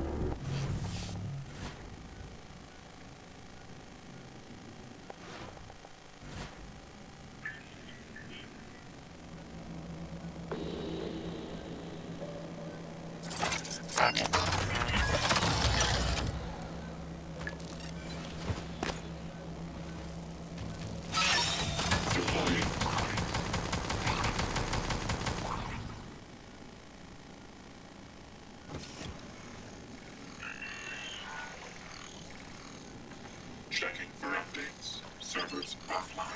Checking for updates. Servers offline.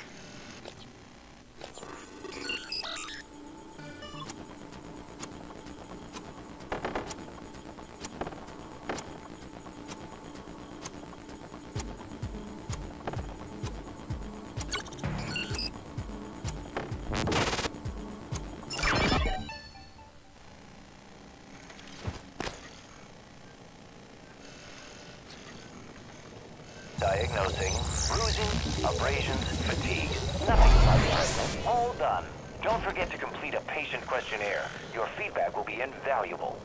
Diagnosing bruising, abrasions, fatigue. Nothing life-threatening. All done. Don't forget to complete a patient questionnaire. Your feedback will be invaluable.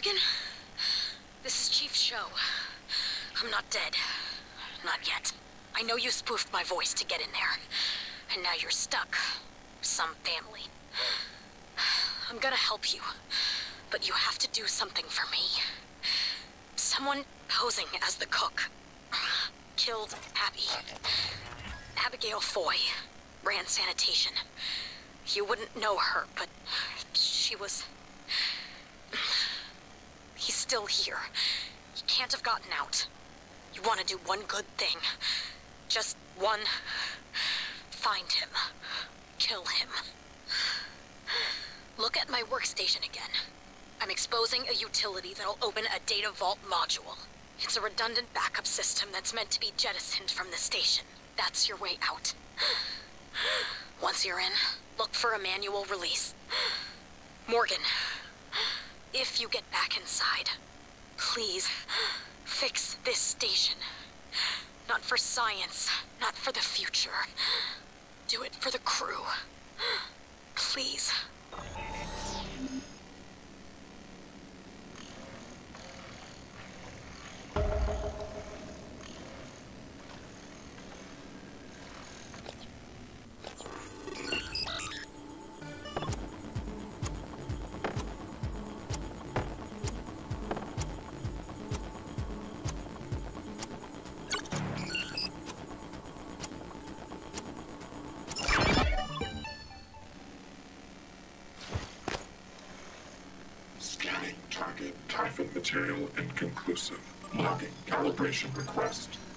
Morgan? This is Chief Show. I'm not dead. Not yet. I know you spoofed my voice to get in there. And now you're stuck. Some family. I'm gonna help you. But you have to do something for me. Someone posing as the cook killed Abby. Abigail Foy ran sanitation. You wouldn't know her, but she was... He's still here. He can't have gotten out. You want to do one good thing. Just one. Find him. Kill him. Look at my workstation again. I'm exposing a utility that'll open a data vault module. It's a redundant backup system that's meant to be jettisoned from the station. That's your way out. Once you're in, look for a manual release. Morgan, if you get back inside, please fix this station. Not for science, not for the future. Do it for the crew. Please. Scanning target Typhon material inconclusive. Logging calibration request.